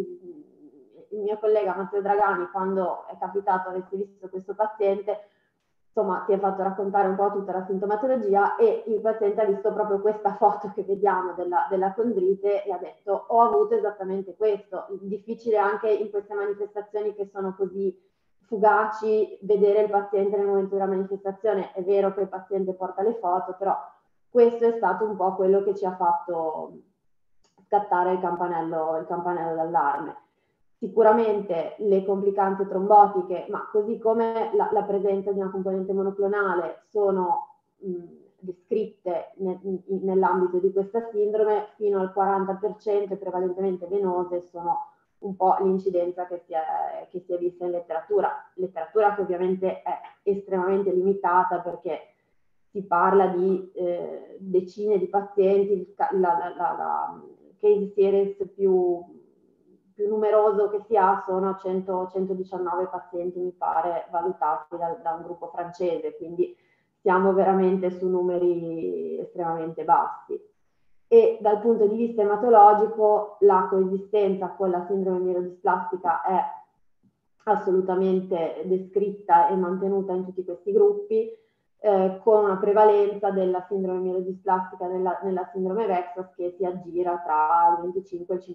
il mio collega Matteo Dragani, quando è capitato, avesse visto questo paziente, insomma si è fatto raccontare un po' tutta la sintomatologia, e il paziente ha visto proprio questa foto che vediamo della condrite e ha detto: ho avuto esattamente questo. Difficile anche in queste manifestazioni che sono così fugaci vedere il paziente nel momento della manifestazione. È vero che il paziente porta le foto, però questo è stato un po' quello che ci ha fatto scattare il campanello d'allarme. Sicuramente le complicanze trombotiche, ma così come la presenza di una componente monoclonale, sono descritte nell'ambito di questa sindrome. Fino al 40%, prevalentemente venose, sono un po' l'incidenza che si è vista in letteratura che ovviamente è estremamente limitata, perché si parla di decine di pazienti. La case series più numeroso che si ha sono 119 pazienti, mi pare, valutati da un gruppo francese, quindi siamo veramente su numeri estremamente bassi. E dal punto di vista ematologico la coesistenza con la sindrome mielodisplastica è assolutamente descritta e mantenuta in tutti questi gruppi, con una prevalenza della sindrome mielodisplastica nella sindrome Vestas che si aggira tra il 25 e il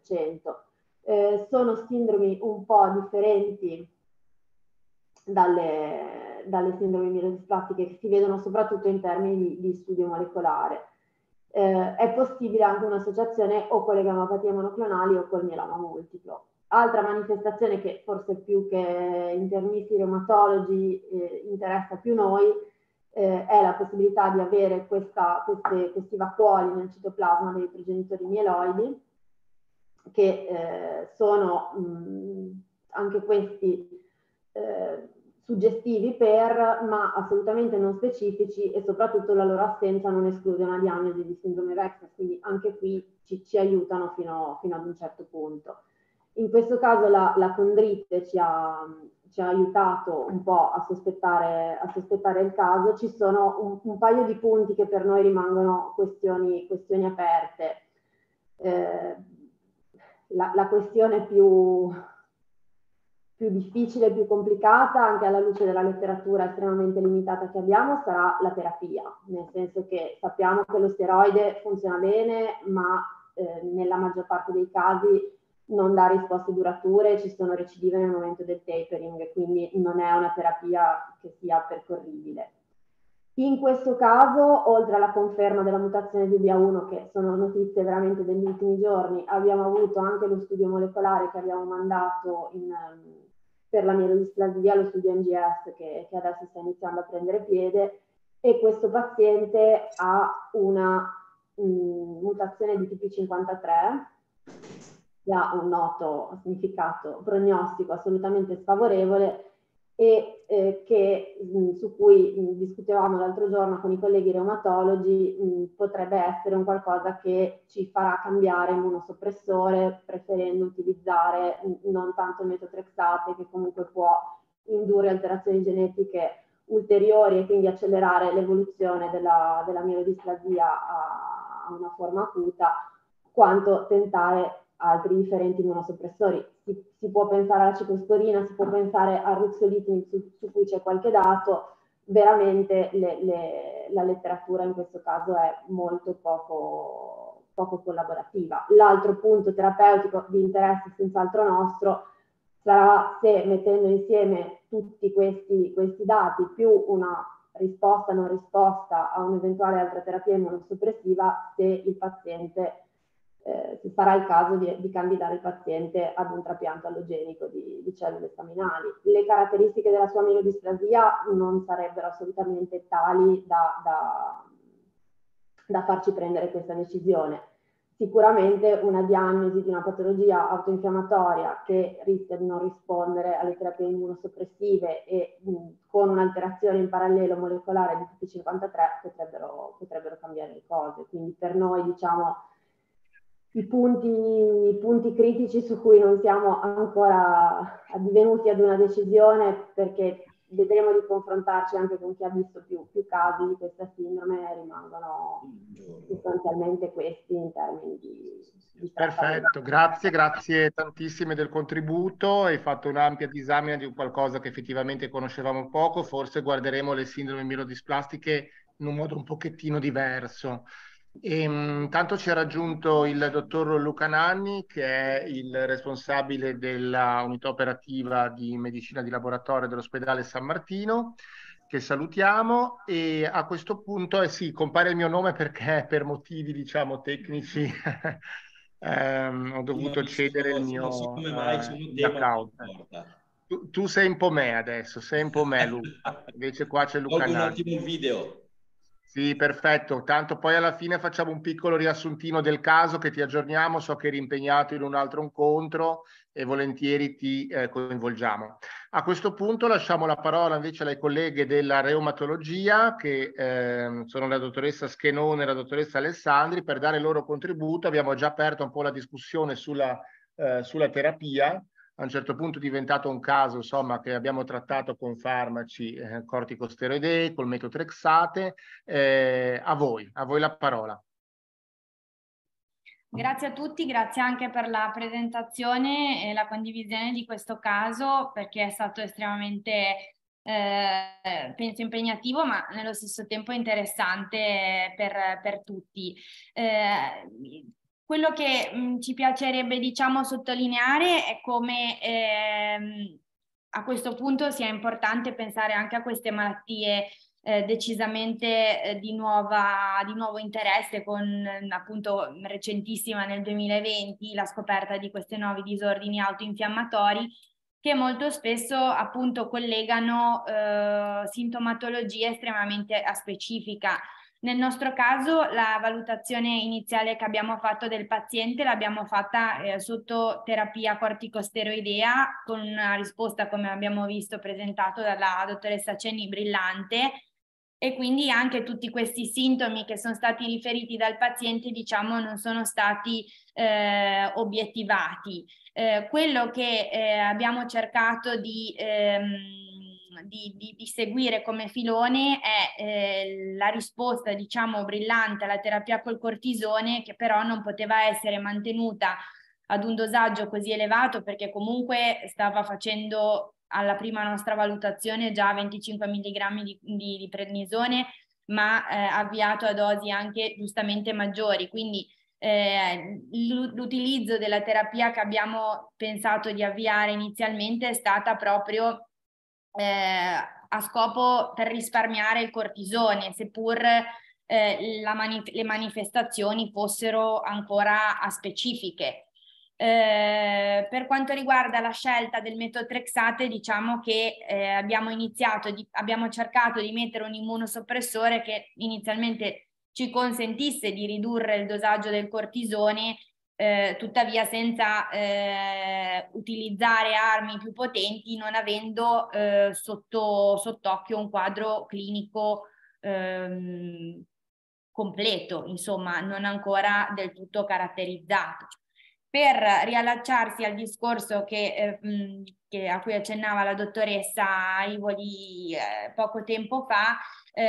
50%. Sono sindromi un po' differenti dalle sindromi mielodisplastiche, che si vedono soprattutto in termini di studio molecolare. È possibile anche un'associazione o con le gammapatie monoclonali o col mieloma multiplo. Altra manifestazione che forse più che internisti reumatologi interessa più noi è la possibilità di avere questi vacuoli nel citoplasma dei progenitori mieloidi, che sono anche questi suggestivi ma assolutamente non specifici, e soprattutto la loro assenza non esclude una diagnosi di sindrome Vestas, quindi anche qui ci aiutano fino ad un certo punto. In questo caso la condrite ci ha aiutato un po' a sospettare il caso. Ci sono un paio di punti che per noi rimangono questioni aperte. La questione più difficile, più complicata, anche alla luce della letteratura estremamente limitata che abbiamo, sarà la terapia, nel senso che sappiamo che lo steroide funziona bene, ma nella maggior parte dei casi non dà risposte durature, ci sono recidive nel momento del tapering, quindi non è una terapia che sia percorribile. In questo caso, oltre alla conferma della mutazione di UBA1, che sono notizie veramente degli ultimi giorni, abbiamo avuto anche lo studio molecolare che abbiamo mandato per la mielodisplasia, lo studio NGS che adesso sta iniziando a prendere piede, e questo paziente ha una mutazione di TP53, che ha un noto significato prognostico assolutamente sfavorevole e su cui discutevamo l'altro giorno con i colleghi reumatologi, potrebbe essere un qualcosa che ci farà cambiare immunosoppressore, preferendo utilizzare non tanto il metotrexate, che comunque può indurre alterazioni genetiche ulteriori e quindi accelerare l'evoluzione della mielodisplasia a una forma acuta, quanto tentare altri differenti immunosoppressori. Si può pensare alla ciclosporina, si può pensare al ruxolitinib su cui c'è qualche dato. Veramente la letteratura in questo caso è molto poco collaborativa. L'altro punto terapeutico di interesse senz'altro nostro sarà se, mettendo insieme tutti questi dati più una risposta non risposta a un'eventuale altra terapia immunosoppressiva, se il paziente se sarà il caso di candidare il paziente ad un trapianto allogenico di cellule staminali. Le caratteristiche della sua mielodisplasia non sarebbero assolutamente tali da farci prendere questa decisione. Sicuramente una diagnosi di una patologia autoinfiammatoria che rischia di non rispondere alle terapie immunosoppressive e con un'alterazione in parallelo molecolare di TP53 potrebbero cambiare le cose. Quindi per noi, diciamo, i punti critici su cui non siamo ancora addivenuti ad una decisione, perché vedremo di confrontarci anche con chi ha visto più casi di questa sindrome, rimangono sostanzialmente questi in termini di Perfetto, grazie tantissime del contributo. Hai fatto un'ampia disamina di qualcosa che effettivamente conoscevamo poco. Forse guarderemo le sindromi mielodisplastiche in un modo un pochettino diverso. Intanto ci ha raggiunto il dottor Luca Nanni, che è il responsabile della unità operativa di medicina di laboratorio dell'ospedale San Martino, che salutiamo. E a questo punto sì, compare il mio nome perché per motivi, diciamo, tecnici ho dovuto cedere il mio non so come mai sono account. Tu sei un po' me adesso, sei un po' me, Luca. Invece qua c'è Luca Nanni. Un attimo il video. Sì, perfetto. Tanto poi alla fine facciamo un piccolo riassuntino del caso, che ti aggiorniamo. So che eri impegnato in un altro incontro e volentieri ti coinvolgiamo. A questo punto lasciamo la parola invece alle colleghe della reumatologia, che sono la dottoressa Schenone e la dottoressa Alessandri, per dare il loro contributo. Abbiamo già aperto un po' la discussione sulla terapia. A un certo punto è diventato un caso, insomma, che abbiamo trattato con farmaci corticosteroidei, col metotrexate. A voi la parola. Grazie a tutti, grazie anche per la presentazione e la condivisione di questo caso, perché è stato estremamente, penso, impegnativo, ma nello stesso tempo interessante per tutti. Quello che ci piacerebbe, diciamo, sottolineare è come a questo punto sia importante pensare anche a queste malattie decisamente di nuovo interesse, con appunto recentissima nel 2020 la scoperta di questi nuovi disordini autoinfiammatori che molto spesso appunto collegano sintomatologia estremamente aspecifica. Nel nostro caso la valutazione iniziale che abbiamo fatto del paziente l'abbiamo fatta sotto terapia corticosteroidea, con una risposta, come abbiamo visto, presentato dalla dottoressa Cenni, brillante, e quindi anche tutti questi sintomi che sono stati riferiti dal paziente, diciamo, non sono stati obiettivati. Quello che abbiamo cercato di seguire come filone è la risposta, diciamo, brillante alla terapia col cortisone, che però non poteva essere mantenuta ad un dosaggio così elevato, perché comunque stava facendo alla prima nostra valutazione già 25 mg di prednisone, ma avviato a dosi anche giustamente maggiori. Quindi l'utilizzo della terapia che abbiamo pensato di avviare inizialmente è stata proprio a scopo per risparmiare il cortisone, seppur le manifestazioni fossero ancora aspecifiche. Per quanto riguarda la scelta del metotrexate, diciamo che abbiamo cercato di mettere un immunosoppressore che inizialmente ci consentisse di ridurre il dosaggio del cortisone tuttavia senza utilizzare armi più potenti, non avendo sott'occhio un quadro clinico completo, insomma, non ancora del tutto caratterizzato. Per riallacciarsi al discorso a cui accennava la dottoressa Ivoli poco tempo fa,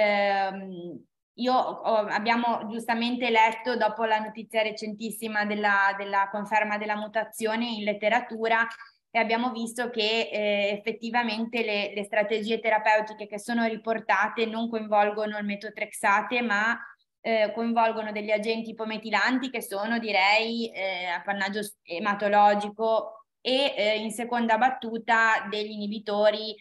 abbiamo giustamente letto, dopo la notizia recentissima della conferma della mutazione in letteratura, e abbiamo visto che effettivamente le strategie terapeutiche che sono riportate non coinvolgono il metotrexate, ma coinvolgono degli agenti ipometilanti che sono, direi, appannaggio ematologico, e in seconda battuta degli inibitori,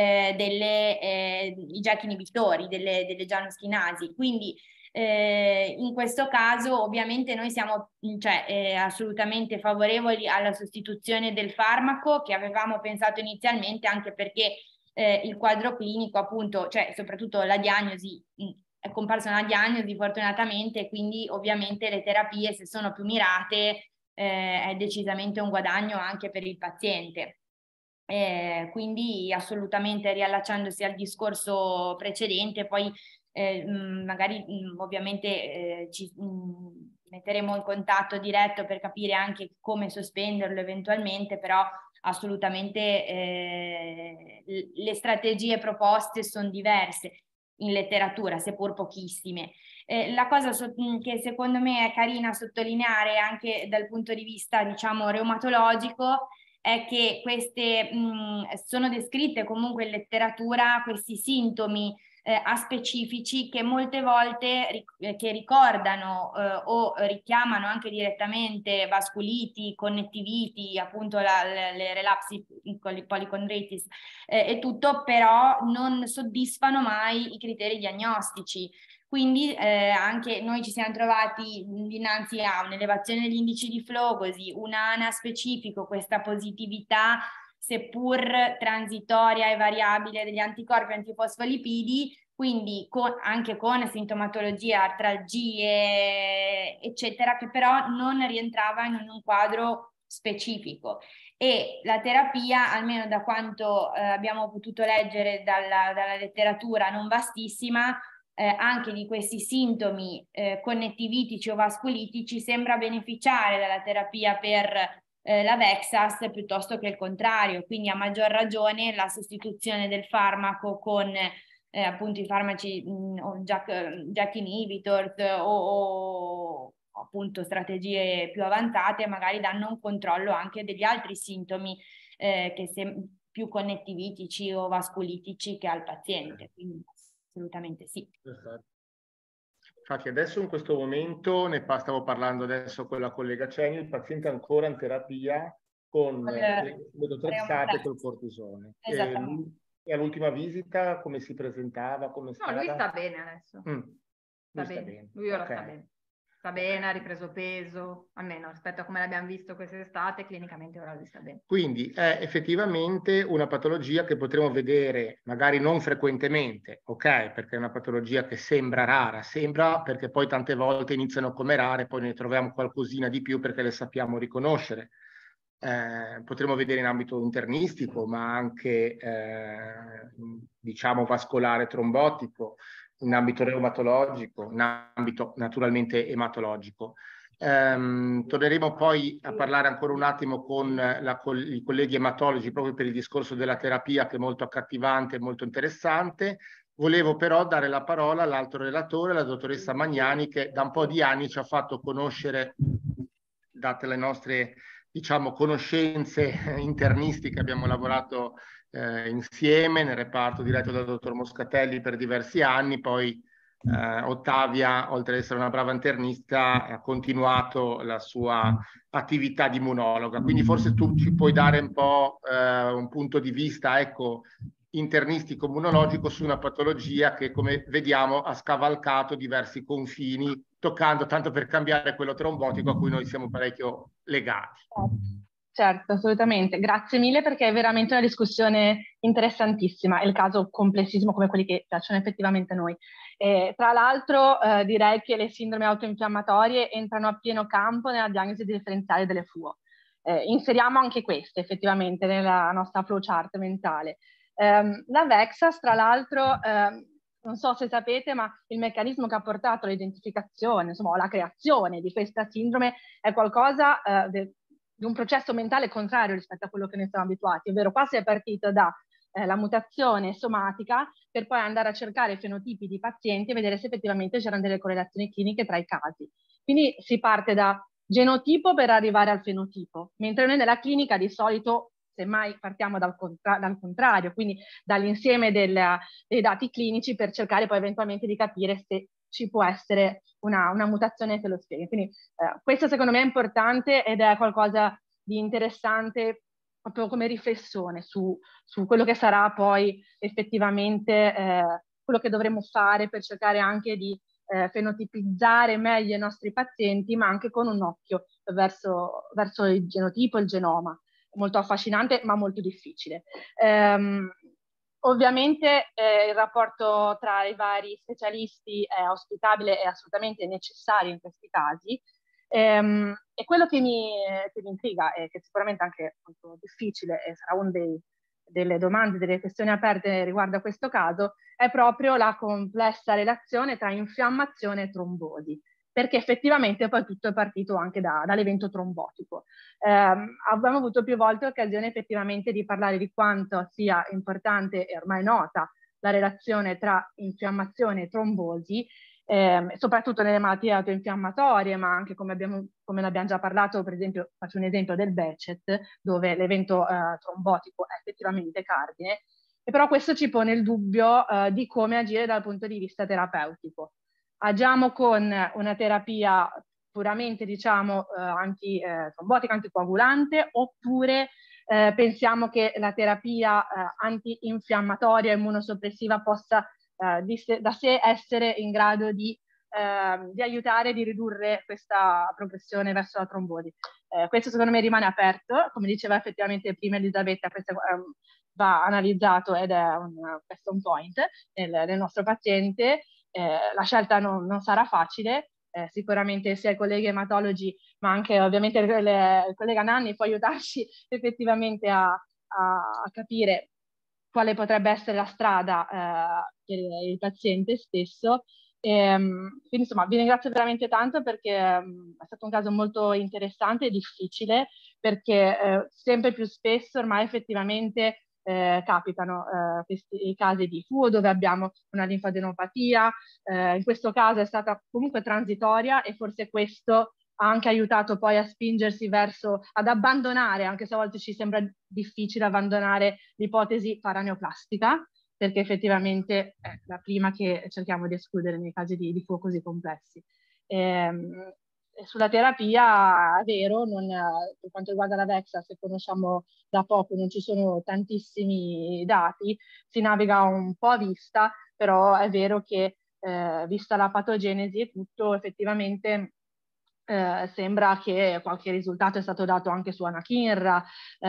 i JAK inibitori delle gianoschinasi. Quindi in questo caso ovviamente noi siamo assolutamente favorevoli alla sostituzione del farmaco, che avevamo pensato inizialmente, anche perché il quadro clinico, appunto, cioè soprattutto la diagnosi, è comparsa una diagnosi fortunatamente, quindi ovviamente le terapie, se sono più mirate, è decisamente un guadagno anche per il paziente. Quindi assolutamente, riallacciandosi al discorso precedente, poi magari ovviamente ci metteremo in contatto diretto per capire anche come sospenderlo eventualmente, però assolutamente le strategie proposte sono diverse in letteratura, seppur pochissime. La cosa che secondo me è carina sottolineare anche dal punto di vista, diciamo, reumatologico, è che queste sono descritte comunque in letteratura questi sintomi aspecifici che molte volte che ricordano o richiamano anche direttamente vasculiti, connettiviti, appunto le relapsi policondritis e tutto, però non soddisfano mai i criteri diagnostici. Quindi anche noi ci siamo trovati dinanzi a un'elevazione degli indici di flogosi, un ANA specifico, questa positività seppur transitoria e variabile degli anticorpi antifosfolipidi, quindi anche con sintomatologie, artralgie, eccetera, che però non rientrava in un quadro specifico. E la terapia, almeno da quanto abbiamo potuto leggere dalla letteratura non vastissima, anche di questi sintomi connettivitici o vasculitici, sembra beneficiare dalla terapia per la Vexas piuttosto che il contrario. Quindi a maggior ragione la sostituzione del farmaco con appunto i farmaci JAK inhibitors o appunto strategie più avanzate magari danno un controllo anche degli altri sintomi più connettivitici o vasculitici che al paziente. Quindi assolutamente sì. Perfetto. Infatti adesso in questo momento, stavo parlando adesso con la collega Ceni, il paziente è ancora in terapia con metotrexate e col cortisone. Esattamente. E all'ultima visita come si presentava? Come no, lui sta bene adesso. Sta bene. Lui ora sta bene. Sta bene, ha ripreso peso, almeno rispetto a come l'abbiamo visto quest'estate, clinicamente ora lui sta bene. Quindi è effettivamente una patologia che potremo vedere magari non frequentemente, ok? Perché è una patologia che sembra rara, perché poi tante volte iniziano come rare, poi ne troviamo qualcosina di più perché le sappiamo riconoscere. Potremo vedere in ambito internistico, ma anche diciamo vascolare trombotico, in ambito reumatologico, in ambito naturalmente ematologico. Torneremo poi a parlare ancora un attimo con i colleghi ematologi proprio per il discorso della terapia, che è molto accattivante e molto interessante. Volevo però dare la parola all'altro relatore, la dottoressa Magnani, che da un po' di anni ci ha fatto conoscere, date le nostre diciamo conoscenze internistiche, abbiamo lavorato insieme nel reparto diretto dal dottor Moscatelli per diversi anni, poi Ottavia, oltre ad essere una brava internista, ha continuato la sua attività di immunologa. Quindi forse tu ci puoi dare un po' un punto di vista, ecco, internistico immunologico su una patologia che, come vediamo, ha scavalcato diversi confini, toccando, tanto per cambiare, quello trombotico a cui noi siamo parecchio legati. Certo, assolutamente. Grazie mille, perché è veramente una discussione interessantissima. È il caso complessissimo come quelli che piacciono effettivamente a noi. Tra l'altro direi che le sindromi autoinfiammatorie entrano a pieno campo nella diagnosi differenziale delle FUO. Inseriamo anche queste effettivamente nella nostra flowchart mentale. La VEXAS, tra l'altro, non so se sapete, ma il meccanismo che ha portato all'identificazione, insomma, alla creazione di questa sindrome è qualcosa di un processo mentale contrario rispetto a quello che noi siamo abituati, ovvero qua si è partito da la mutazione somatica per poi andare a cercare fenotipi di pazienti e vedere se effettivamente c'erano delle correlazioni cliniche tra i casi. Quindi si parte da genotipo per arrivare al fenotipo, mentre noi nella clinica di solito semmai partiamo dal contrario, quindi dall'insieme dei dati clinici per cercare poi eventualmente di capire se ci può essere una mutazione che lo spieghi. Quindi questo secondo me è importante ed è qualcosa di interessante proprio come riflessione su quello che sarà poi effettivamente quello che dovremo fare per cercare anche di fenotipizzare meglio i nostri pazienti, ma anche con un occhio verso il genotipo e il genoma. Molto affascinante, ma molto difficile. Ovviamente il rapporto tra i vari specialisti è auspicabile e assolutamente necessario in questi casi. E quello che mi intriga e che sicuramente anche è molto difficile e sarà una delle domande, delle questioni aperte riguardo a questo caso, è proprio la complessa relazione tra infiammazione e trombosi, perché effettivamente poi tutto è partito anche dall'evento trombotico. Abbiamo avuto più volte occasione effettivamente di parlare di quanto sia importante e ormai nota la relazione tra infiammazione e trombosi, soprattutto nelle malattie autoinfiammatorie, ma anche come ne abbiamo già parlato, per esempio, faccio un esempio del Behçet, dove l'evento trombotico è effettivamente cardine, e però questo ci pone il dubbio di come agire dal punto di vista terapeutico. Agiamo con una terapia puramente, diciamo, antitrombotica, anticoagulante, oppure pensiamo che la terapia antinfiammatoria e immunosoppressiva possa da sé essere in grado di aiutare, di ridurre questa progressione verso la trombosi. Questo secondo me rimane aperto, come diceva effettivamente prima Elisabetta, questo va analizzato ed è un question point nel nostro paziente. La scelta non sarà facile, sicuramente sia i colleghi ematologi, ma anche ovviamente il collega Nanni può aiutarci effettivamente a capire quale potrebbe essere la strada per il paziente stesso. Quindi insomma vi ringrazio veramente tanto perché è stato un caso molto interessante e difficile, perché sempre più spesso ormai effettivamente capitano questi casi di FUO dove abbiamo una linfadenopatia, in questo caso è stata comunque transitoria e forse questo ha anche aiutato poi a spingersi ad abbandonare, anche se a volte ci sembra difficile abbandonare l'ipotesi paraneoplastica, perché effettivamente è la prima che cerchiamo di escludere nei casi di FUO così complessi. Sulla terapia, è vero, per quanto riguarda la VEXAS, se conosciamo da poco, non ci sono tantissimi dati, si naviga un po' a vista, però è vero che vista la patogenesi e tutto, effettivamente sembra che qualche risultato è stato dato anche su anakinra,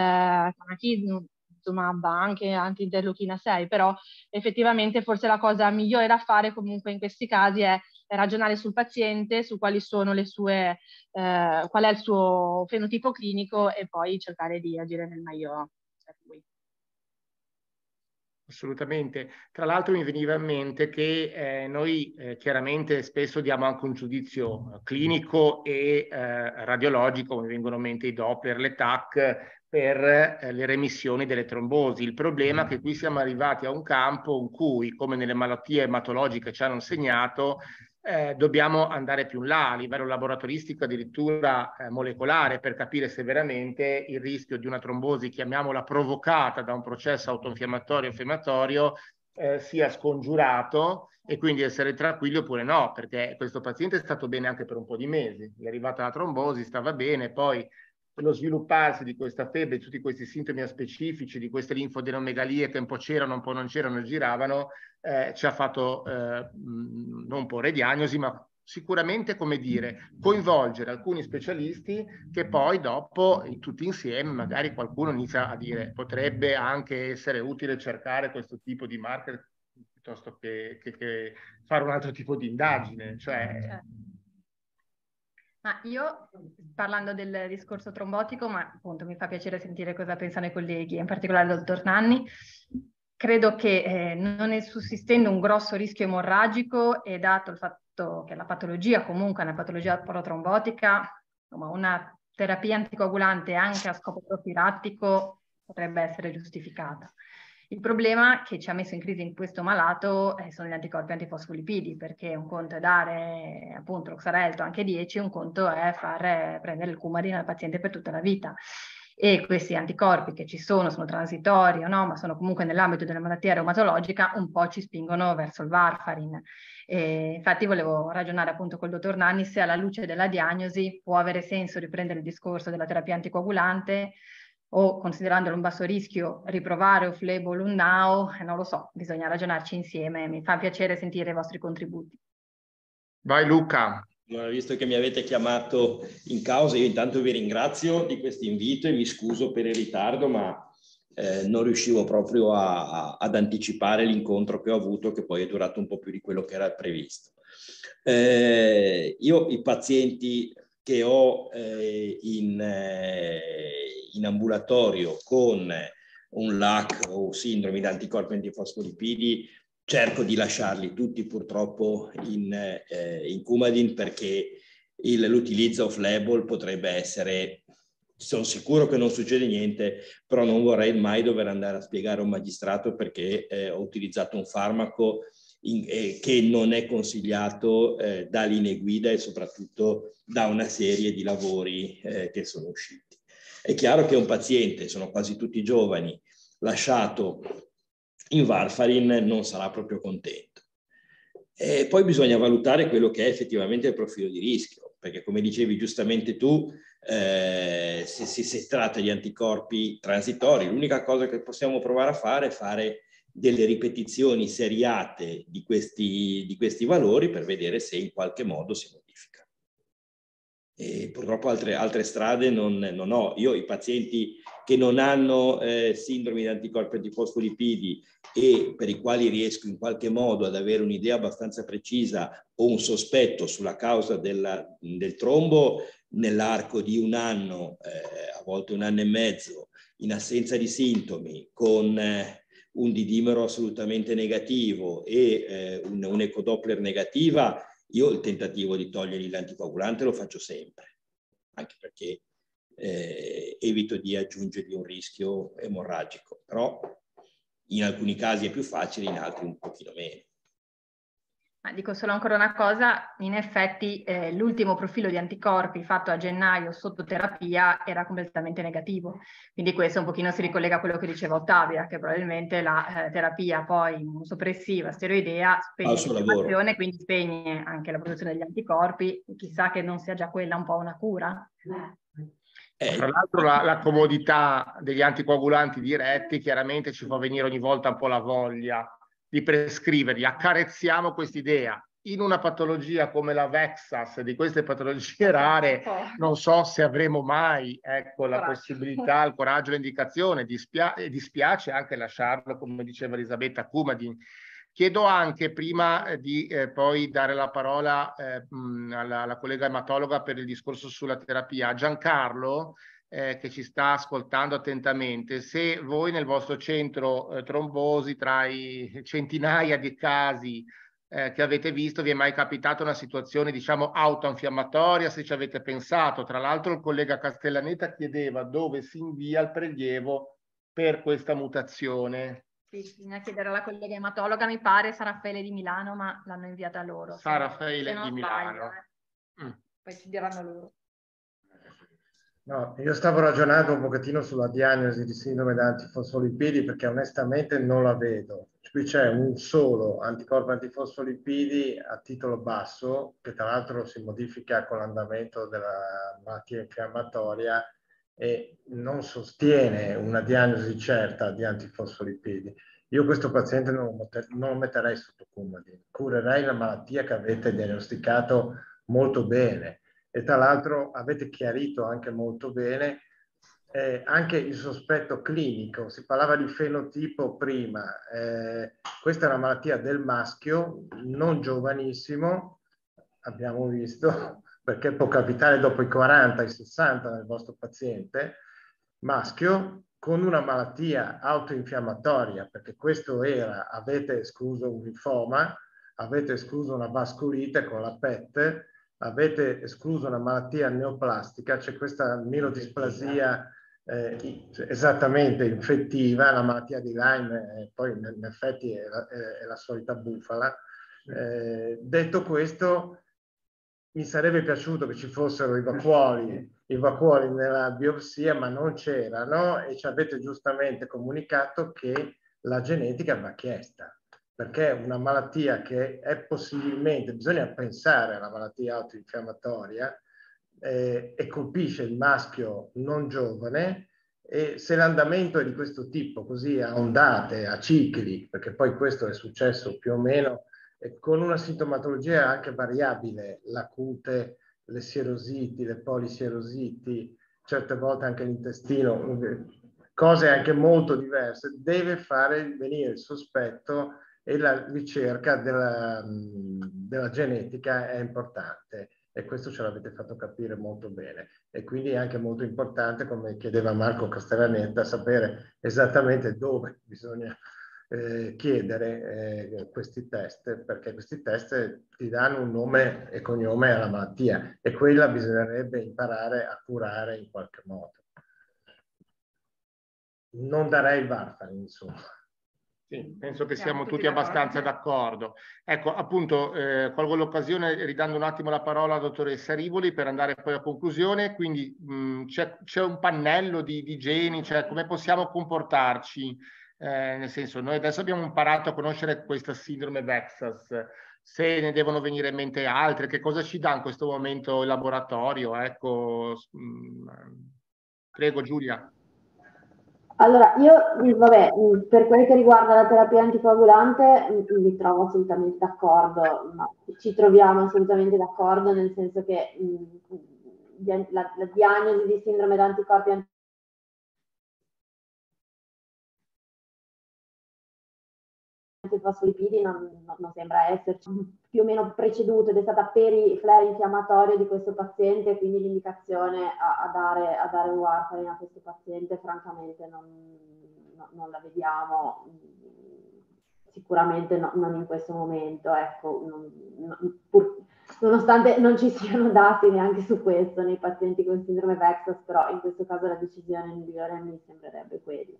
insomma anche anti-interleuchina 6, però effettivamente forse la cosa migliore da fare comunque in questi casi è ragionare sul paziente, su quali sono le sue, qual è il suo fenotipo clinico e poi cercare di agire nel meglio per lui. Assolutamente. Tra l'altro mi veniva in mente che noi chiaramente spesso diamo anche un giudizio clinico e radiologico, mi vengono in mente i Doppler, le TAC, per le remissioni delle trombosi. Il problema è che qui siamo arrivati a un campo in cui, come nelle malattie ematologiche ci hanno insegnato, dobbiamo andare più in là, a livello laboratoristico addirittura molecolare, per capire se veramente il rischio di una trombosi, chiamiamola provocata da un processo autoinfiammatorio o infiammatorio, sia scongiurato e quindi essere tranquilli oppure no, perché questo paziente è stato bene anche per un po' di mesi, gli è arrivata la trombosi, stava bene, poi lo svilupparsi di questa febbre, di tutti questi sintomi aspecifici, di queste linfodenomegalie che un po' c'erano, un po' non c'erano, giravano, ci ha fatto non porre diagnosi, ma sicuramente, come dire, coinvolgere alcuni specialisti che poi dopo, tutti insieme, magari qualcuno inizia a dire potrebbe anche essere utile cercare questo tipo di marker piuttosto che fare un altro tipo di indagine. Cioè... Ma io, parlando del discorso trombotico, ma appunto mi fa piacere sentire cosa pensano i colleghi, in particolare il dottor Nanni, credo che non è sussistendo un grosso rischio emorragico e dato il fatto che la patologia comunque è una patologia protrombotica, insomma, una terapia anticoagulante anche a scopo profilattico potrebbe essere giustificata. Il problema che ci ha messo in crisi in questo malato sono gli anticorpi antifosfolipidi, perché un conto è dare appunto l'oxarelto anche 10, un conto è far prendere il Coumadin al paziente per tutta la vita. E questi anticorpi che ci sono transitori o no, ma sono comunque nell'ambito della malattia reumatologica, un po' ci spingono verso il warfarin. E infatti volevo ragionare appunto col dottor Nanni se alla luce della diagnosi può avere senso riprendere il discorso della terapia anticoagulante o, considerandolo un basso rischio, riprovare off-label un now, non lo so, bisogna ragionarci insieme. Mi fa piacere sentire i vostri contributi. Vai Luca. Visto che mi avete chiamato in causa, io intanto vi ringrazio di questo invito e mi scuso per il ritardo, ma non riuscivo proprio ad anticipare l'incontro che ho avuto, che poi è durato un po' più di quello che era previsto. Io i pazienti che ho in ambulatorio con un LAC o sindrome di anticorpi antifosfolipidi cerco di lasciarli tutti purtroppo in Coumadin, perché l'utilizzo off-label potrebbe essere, sono sicuro che non succede niente, però non vorrei mai dover andare a spiegare a un magistrato perché ho utilizzato un farmaco che non è consigliato da linee guida e soprattutto da una serie di lavori che sono usciti. È chiaro che un paziente, sono quasi tutti giovani, lasciato in warfarin non sarà proprio contento. E poi bisogna valutare quello che è effettivamente il profilo di rischio, perché come dicevi giustamente tu, se si tratta di anticorpi transitori, l'unica cosa che possiamo provare a fare è fare delle ripetizioni seriate di questi valori per vedere se in qualche modo si modifica. E purtroppo altre strade non ho. Io i pazienti che non hanno sindrome di anticorpi antifosfolipidi e per i quali riesco in qualche modo ad avere un'idea abbastanza precisa o un sospetto sulla causa del trombo, nell'arco di un anno, a volte un anno e mezzo, in assenza di sintomi, con un didimero assolutamente negativo e un ecodoppler negativa, io il tentativo di togliergli l'anticoagulante lo faccio sempre, anche perché evito di aggiungergli un rischio emorragico, però in alcuni casi è più facile, in altri un pochino meno. Ma dico solo ancora una cosa, in effetti l'ultimo profilo di anticorpi fatto a gennaio sotto terapia era completamente negativo, quindi questo un pochino si ricollega a quello che diceva Ottavia, che probabilmente la terapia poi immunosoppressiva, steroidea, spegne l'infiammazione, quindi spegne anche la produzione degli anticorpi, chissà che non sia già quella un po' una cura. Tra l'altro la comodità degli anticoagulanti diretti chiaramente ci fa venire ogni volta un po' la voglia di prescriverli, accarezziamo quest'idea. In una patologia come la Vexas, di queste patologie rare, non so se avremo mai la possibilità, il coraggio, l'indicazione, dispiace anche lasciarlo, come diceva Elisabetta, Coumadin. Chiedo anche, prima di poi dare la parola alla collega ematologa per il discorso sulla terapia, a Giancarlo, che ci sta ascoltando attentamente, se voi nel vostro centro trombosi, tra i centinaia di casi che avete visto, vi è mai capitata una situazione, diciamo, autoinfiammatoria, se ci avete pensato. Tra l'altro il collega Castellaneta chiedeva dove si invia il prelievo per questa mutazione. Sì, bisogna chiedere alla collega ematologa, mi pare San Raffaele di Milano, ma l'hanno inviata loro. San Raffaele di Milano. Poi ci diranno loro. No, io stavo ragionando un pochettino sulla diagnosi di sindrome da antifosfolipidi perché onestamente non la vedo. Qui c'è un solo anticorpo antifosfolipidi a titolo basso, che tra l'altro si modifica con l'andamento della malattia infiammatoria e non sostiene una diagnosi certa di antifosfolipidi. Io questo paziente non lo metterei sotto Coumadin, curerei la malattia che avete diagnosticato molto bene. E tra l'altro avete chiarito anche molto bene anche il sospetto clinico, si parlava di fenotipo prima, questa è una malattia del maschio, non giovanissimo, abbiamo visto, perché può capitare dopo i 40, i 60 nel vostro paziente maschio, con una malattia autoinfiammatoria, perché questo era, avete escluso un linfoma, avete escluso una vasculite con la PET, avete escluso una malattia neoplastica, c'è questa mielodisplasia esattamente infettiva, la malattia di Lyme, poi in effetti è la solita bufala. Detto questo, mi sarebbe piaciuto che ci fossero i vacuoli nella biopsia, ma non c'erano, e ci avete giustamente comunicato che la genetica va chiesta, perché è una malattia che è possibilmente, bisogna pensare alla malattia autoinfiammatoria, e colpisce il maschio non giovane, e se l'andamento è di questo tipo, così a ondate, a cicli, perché poi questo è successo più o meno, con una sintomatologia anche variabile, l'acute, le sierositi, le polisierositi, certe volte anche l'intestino, cose anche molto diverse, deve fare venire il sospetto, e la ricerca della genetica è importante, e questo ce l'avete fatto capire molto bene. E quindi è anche molto importante, come chiedeva Marco Castellaneta, sapere esattamente dove bisogna chiedere questi test, perché questi test ti danno un nome e cognome alla malattia, e quella bisognerebbe imparare a curare in qualche modo. Non darei il Varfari, insomma. Sì, penso che siamo tutti abbastanza d'accordo. Ecco, appunto, colgo l'occasione ridando un attimo la parola alla dottoressa Rivoli per andare poi a conclusione. Quindi c'è un pannello di geni, cioè come possiamo comportarci? Nel senso, noi adesso abbiamo imparato a conoscere questa sindrome VEXAS, se ne devono venire in mente altre, che cosa ci dà in questo momento il laboratorio? Ecco, prego Giulia. Allora, io, vabbè, per quel che riguarda la terapia anticoagulante mi trovo assolutamente d'accordo, ma ci troviamo assolutamente d'accordo, nel senso che la diagnosi di sindrome d'anticorpi antifosfolipidi non sembra esserci, più o meno preceduto ed è stata per i flare infiammatorio di questo paziente, quindi l'indicazione a dare un warfarin a questo paziente francamente non la vediamo, sicuramente non in questo momento, ecco, nonostante non ci siano dati neanche su questo nei pazienti con sindrome VEXAS, però in questo caso la decisione migliore mi sembrerebbe quella.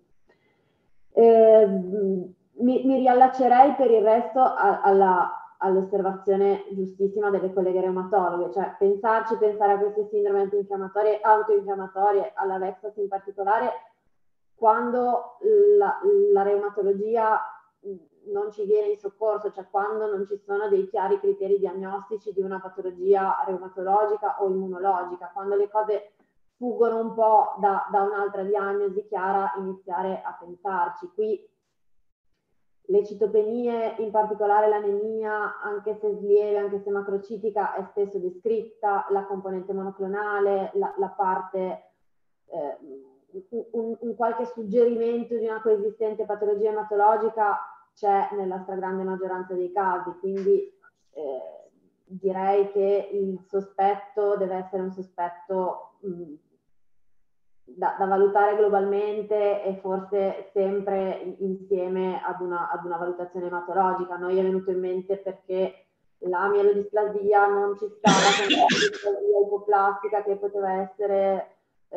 Mi riallaccerei per il resto all'osservazione giustissima delle colleghe reumatologhe, cioè pensare a queste sindrome autoinfiammatorie, alla VEXAS in particolare, quando la reumatologia non ci viene in soccorso, cioè quando non ci sono dei chiari criteri diagnostici di una patologia reumatologica o immunologica, quando le cose fuggono un po' da un'altra diagnosi chiara, iniziare a pensarci. Qui le citopenie, in particolare l'anemia, anche se lieve, anche se macrocitica, è spesso descritta, la componente monoclonale, la parte, un qualche suggerimento di una coesistente patologia ematologica c'è nella stragrande maggioranza dei casi, quindi direi che il sospetto deve essere un sospetto da valutare globalmente e forse sempre insieme ad una valutazione ematologica. A noi è venuto in mente perché la mielodisplasia non ci stava con la displasia ipoplastica, che poteva essere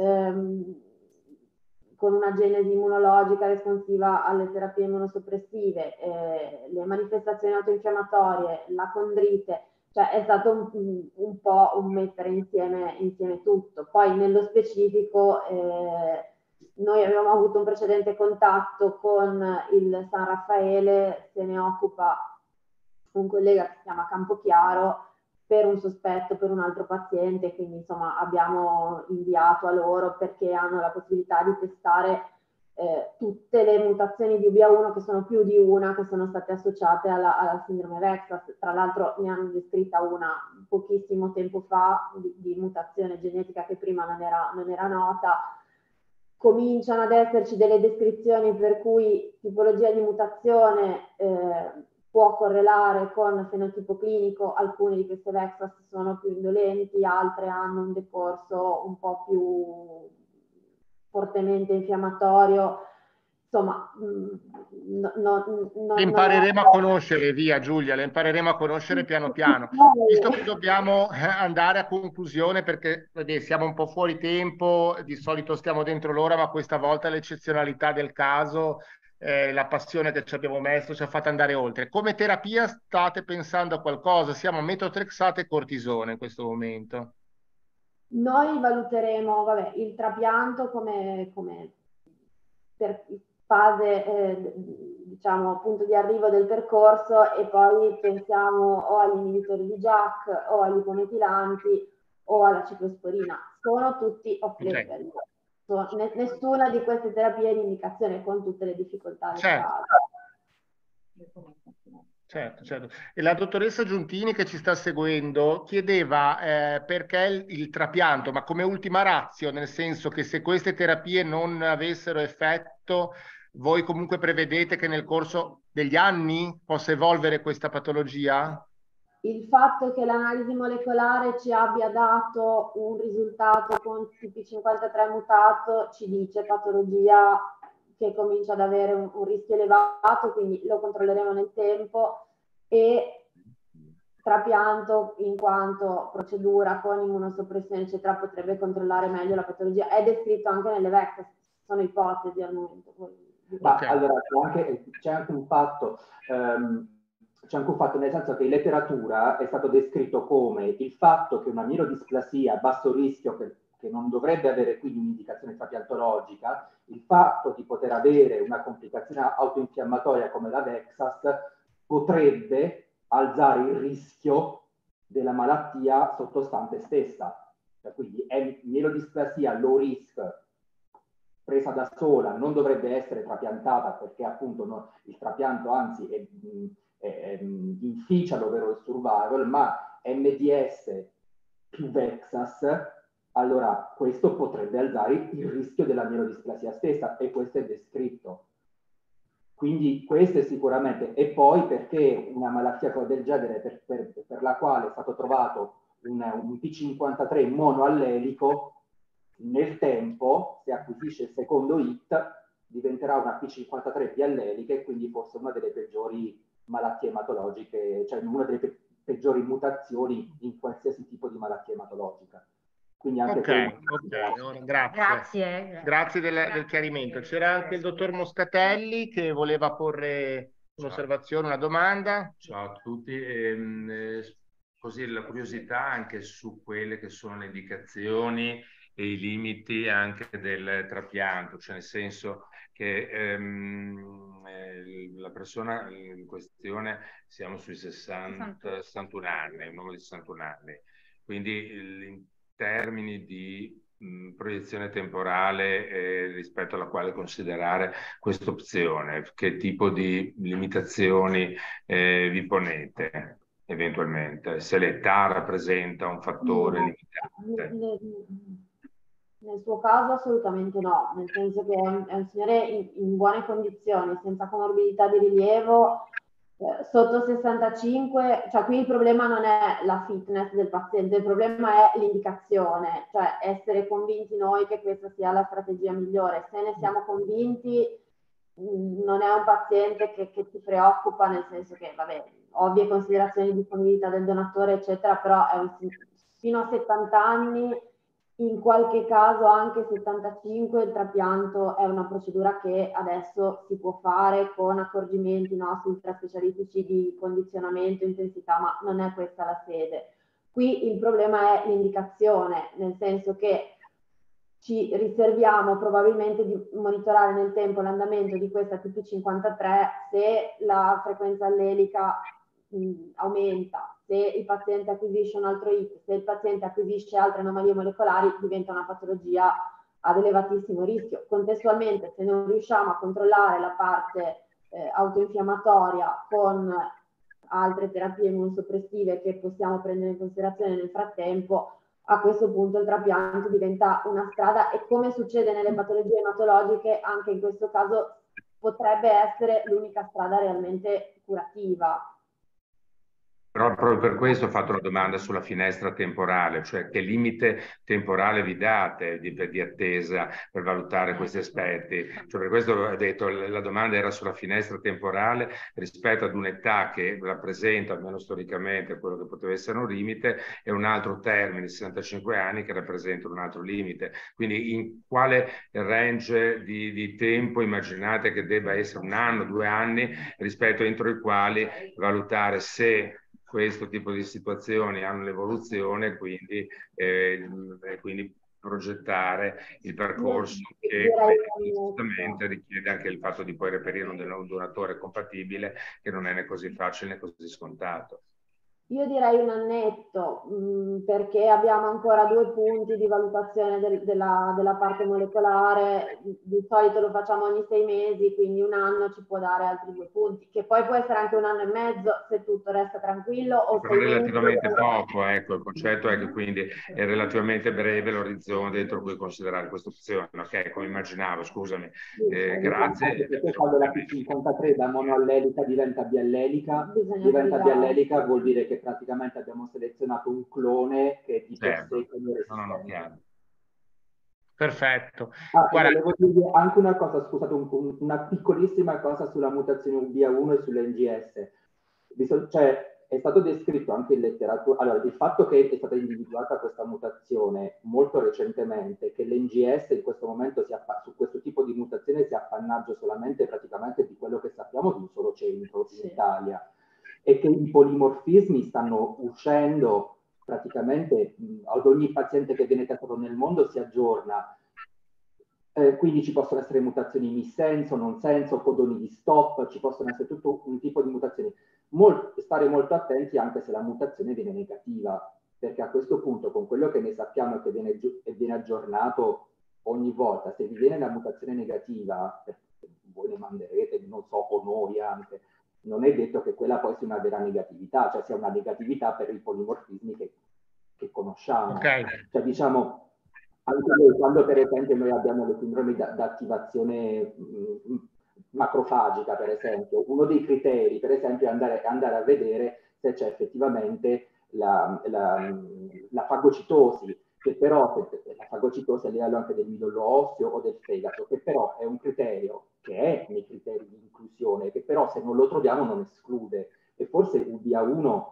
con una genesi immunologica responsiva alle terapie immunosoppressive, le manifestazioni autoinfiammatorie, la condrite, cioè è stato un po' un mettere insieme tutto. Poi nello specifico noi avevamo avuto un precedente contatto con il San Raffaele, se ne occupa un collega che si chiama Campochiaro, per un sospetto per un altro paziente, quindi insomma abbiamo inviato a loro perché hanno la possibilità di testare tutte le mutazioni di UBA1, che sono più di una, che sono state associate alla sindrome VEXAS. Tra l'altro ne hanno descritta una pochissimo tempo fa di mutazione genetica che prima non era nota. cominciano ad esserci delle descrizioni per cui tipologia di mutazione può correlare con fenotipo clinico. Alcune di queste VEXAS sono più indolenti, altre hanno un decorso un po' più fortemente infiammatorio. Insomma, le impareremo a conoscere, via Giulia, le impareremo a conoscere piano piano. Visto che dobbiamo andare a conclusione, perché vabbè, siamo un po' fuori tempo, di solito stiamo dentro l'ora, ma questa volta l'eccezionalità del caso, la passione che ci abbiamo messo ci ha fatto andare oltre. Come terapia state pensando a qualcosa? Siamo a metotrexate e cortisone in questo momento. Noi valuteremo, vabbè, il trapianto come per fase, diciamo, punto di arrivo del percorso, e poi pensiamo o agli inibitori di JAK o agli ipometilanti o alla ciclosporina. Sono tutti off-label. Okay. Nessuna di queste terapie è di indicazione, con tutte le difficoltà del caso. Certo. E la dottoressa Giuntini, che ci sta seguendo, chiedeva perché il trapianto, ma come ultima ratio, nel senso che se queste terapie non avessero effetto, voi comunque prevedete che nel corso degli anni possa evolvere questa patologia? Il fatto che l'analisi molecolare ci abbia dato un risultato con TP53 mutato ci dice patologia che comincia ad avere un rischio elevato, quindi lo controlleremo nel tempo. E trapianto, in quanto procedura con immunosoppressione eccetera, potrebbe controllare meglio la patologia. È descritto anche nelle VEXAS, sono ipotesi al momento. Ma allora c'è anche un fatto, nel senso che in letteratura è stato descritto come il fatto che una mielodisplasia a basso rischio, che non dovrebbe avere quindi un'indicazione trapiantologica, il fatto di poter avere una complicazione autoinfiammatoria come la VEXAS potrebbe alzare il rischio della malattia sottostante stessa. Cioè, quindi è mielodisplasia low risk presa da sola, non dovrebbe essere trapiantata, perché appunto il trapianto anzi inficia l'overall survival, ma MDS più VEXAS, allora questo potrebbe alzare il rischio della mielodisplasia stessa, e questo è descritto. Quindi questo è sicuramente, e poi perché una malattia del genere per la quale è stato trovato un P53 monoallelico, nel tempo, se acquisisce il secondo hit, diventerà una P53 biallelica, e quindi forse una delle peggiori malattie ematologiche, cioè una delle peggiori mutazioni in qualsiasi tipo di malattia ematologica. Quindi anche grazie del chiarimento. C'era anche il dottor Moscatelli che voleva porre un'osservazione, una domanda. Ciao a tutti. Così la curiosità anche su quelle che sono le indicazioni e i limiti anche del trapianto, cioè nel senso che la persona in questione, siamo sui 61 anni, un uomo di 61 anni, quindi in termini di proiezione temporale rispetto alla quale considerare questa opzione, che tipo di limitazioni vi ponete eventualmente, se l'età rappresenta un fattore limitante? Nel suo caso assolutamente no, nel senso che è un signore in buone condizioni, senza comorbidità di rilievo, sotto 65, cioè qui il problema non è la fitness del paziente, il problema è l'indicazione, cioè essere convinti noi che questa sia la strategia migliore. Se ne siamo convinti, non è un paziente che ti preoccupa, nel senso che, vabbè, ovvie considerazioni di disponibilità del donatore, eccetera, però è fino a 70 anni, in qualche caso anche 75, il trapianto è una procedura che adesso si può fare con accorgimenti ultraspecialistici di condizionamento, intensità, ma non è questa la sede. Qui il problema è l'indicazione, nel senso che ci riserviamo probabilmente di monitorare nel tempo l'andamento di questa TP53 se la frequenza allelica aumenta, se il paziente acquisisce un altro hit, se il paziente acquisisce altre anomalie molecolari, diventa una patologia ad elevatissimo rischio. Contestualmente, se non riusciamo a controllare la parte autoinfiammatoria con altre terapie immunosoppressive che possiamo prendere in considerazione nel frattempo, a questo punto il trapianto diventa una strada e, come succede nelle patologie ematologiche, anche in questo caso potrebbe essere l'unica strada realmente curativa. Però proprio per questo ho fatto la domanda sulla finestra temporale, cioè che limite temporale vi date di attesa per valutare questi aspetti. Cioè per questo ho detto, la domanda era sulla finestra temporale rispetto ad un'età che rappresenta, almeno storicamente, quello che poteva essere un limite, e un altro termine, 65 anni, che rappresenta un altro limite. Quindi in quale range di tempo immaginate che debba essere 1 anno, 2 anni, rispetto entro i quali valutare se questo tipo di situazioni hanno l'evoluzione, quindi progettare il percorso che giustamente richiede anche il fatto di poi reperire un donatore compatibile, che non è né così facile né così scontato. Io direi 1 annetto, perché abbiamo ancora 2 punti di valutazione della parte molecolare. Di solito lo facciamo ogni 6 mesi, quindi 1 anno ci può dare altri 2 punti, che poi può essere anche 1 anno e mezzo se tutto resta tranquillo, o 6 mesi. Relativamente poco, ecco, il concetto è che quindi è relativamente breve l'orizzonte entro cui considerare questa opzione. Ok, come immaginavo, scusami. Grazie. Perché quando la P53 da monoallelica diventa biallelica vuol dire che praticamente abbiamo selezionato un clone che di per sé è resistente. Perfetto. Volevo dirvi anche una cosa, scusate, una piccolissima cosa sulla mutazione UBA1 e sull'NGS. Cioè, è stato descritto anche in letteratura, allora, il fatto che è stata individuata questa mutazione molto recentemente, che l'NGS in questo momento su questo tipo di mutazione si appannaggia solamente praticamente di quello che sappiamo di un solo centro in Italia, e che i polimorfismi stanno uscendo praticamente ad ogni paziente che viene testato nel mondo si aggiorna. Quindi ci possono essere mutazioni missenso, non senso, codoni di stop, ci possono essere tutto un tipo di mutazioni. Stare molto attenti anche se la mutazione viene negativa, perché a questo punto, con quello che ne sappiamo e viene aggiornato ogni volta, se vi viene la mutazione negativa, voi ne manderete, non so, o noi anche, non è detto che quella poi sia una vera negatività, cioè sia una negatività per i polimorfismi che conosciamo. Okay. Cioè, diciamo, anche noi, quando per esempio noi abbiamo le sindromi d'attivazione macrofagica, per esempio, uno dei criteri, per esempio, è andare a vedere se c'è effettivamente la fagocitosi, che però la fagocitosi a livello anche del midollo osseo o del fegato, che però è un criterio che è nei criteri di inclusione, che però se non lo troviamo non esclude, e forse UBA1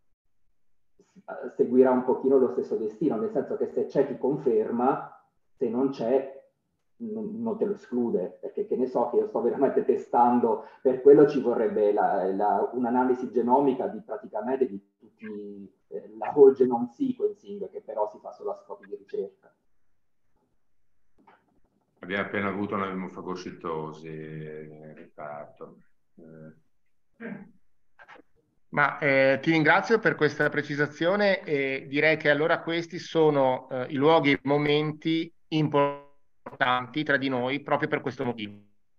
seguirà un pochino lo stesso destino, nel senso che se c'è ti conferma, se non c'è non te lo esclude, perché che ne so che io sto veramente testando, per quello ci vorrebbe un'analisi genomica di praticamente di tutti, la whole genome sequencing, che però si fa solo a scopi di ricerca. Abbiamo appena avuto una limfagocitosi, riparto. Ma ti ringrazio per questa precisazione e direi che allora questi sono i luoghi e i momenti importanti tra di noi proprio per questo motivo.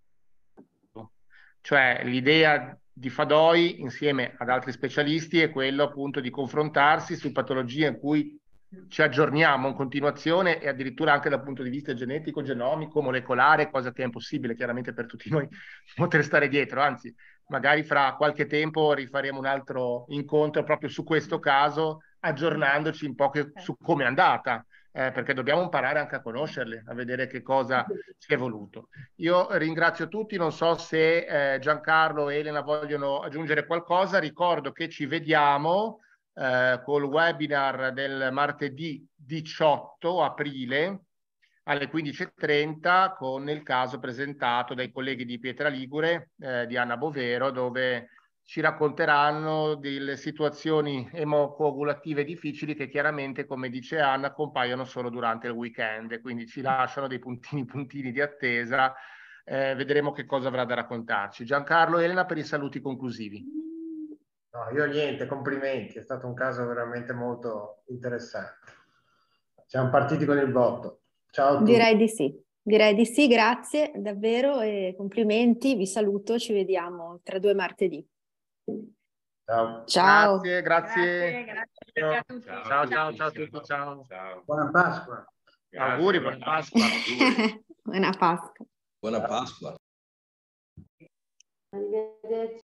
Cioè l'idea di Fadoi insieme ad altri specialisti è quello appunto di confrontarsi su patologie in cui ci aggiorniamo in continuazione e addirittura anche dal punto di vista genetico, genomico, molecolare, cosa che è impossibile chiaramente per tutti noi poter stare dietro, anzi magari fra qualche tempo rifaremo un altro incontro proprio su questo caso, aggiornandoci un po' su come è andata, perché dobbiamo imparare anche a conoscerle, a vedere che cosa si è voluto. Io ringrazio tutti, non so se Giancarlo e Elena vogliono aggiungere qualcosa, ricordo che ci vediamo col webinar del martedì 18 aprile alle 15:30 con il caso presentato dai colleghi di Pietra Ligure, di Anna Bovero, dove ci racconteranno delle situazioni emocoagulative difficili che chiaramente, come dice Anna, compaiono solo durante il weekend, quindi ci lasciano dei puntini di attesa. Vedremo che cosa avrà da raccontarci. Giancarlo e Elena per i saluti conclusivi. No, io niente, complimenti, è stato un caso veramente molto interessante. Siamo partiti con il botto. Ciao a tutti. Direi di sì, grazie davvero e complimenti, vi saluto, ci vediamo tra 2 martedì. Ciao. Ciao. Grazie. a tutti. Ciao a tutti, ciao. Buona Pasqua. Auguri, buona Pasqua. Buona Pasqua. Buona Pasqua. Arrivederci.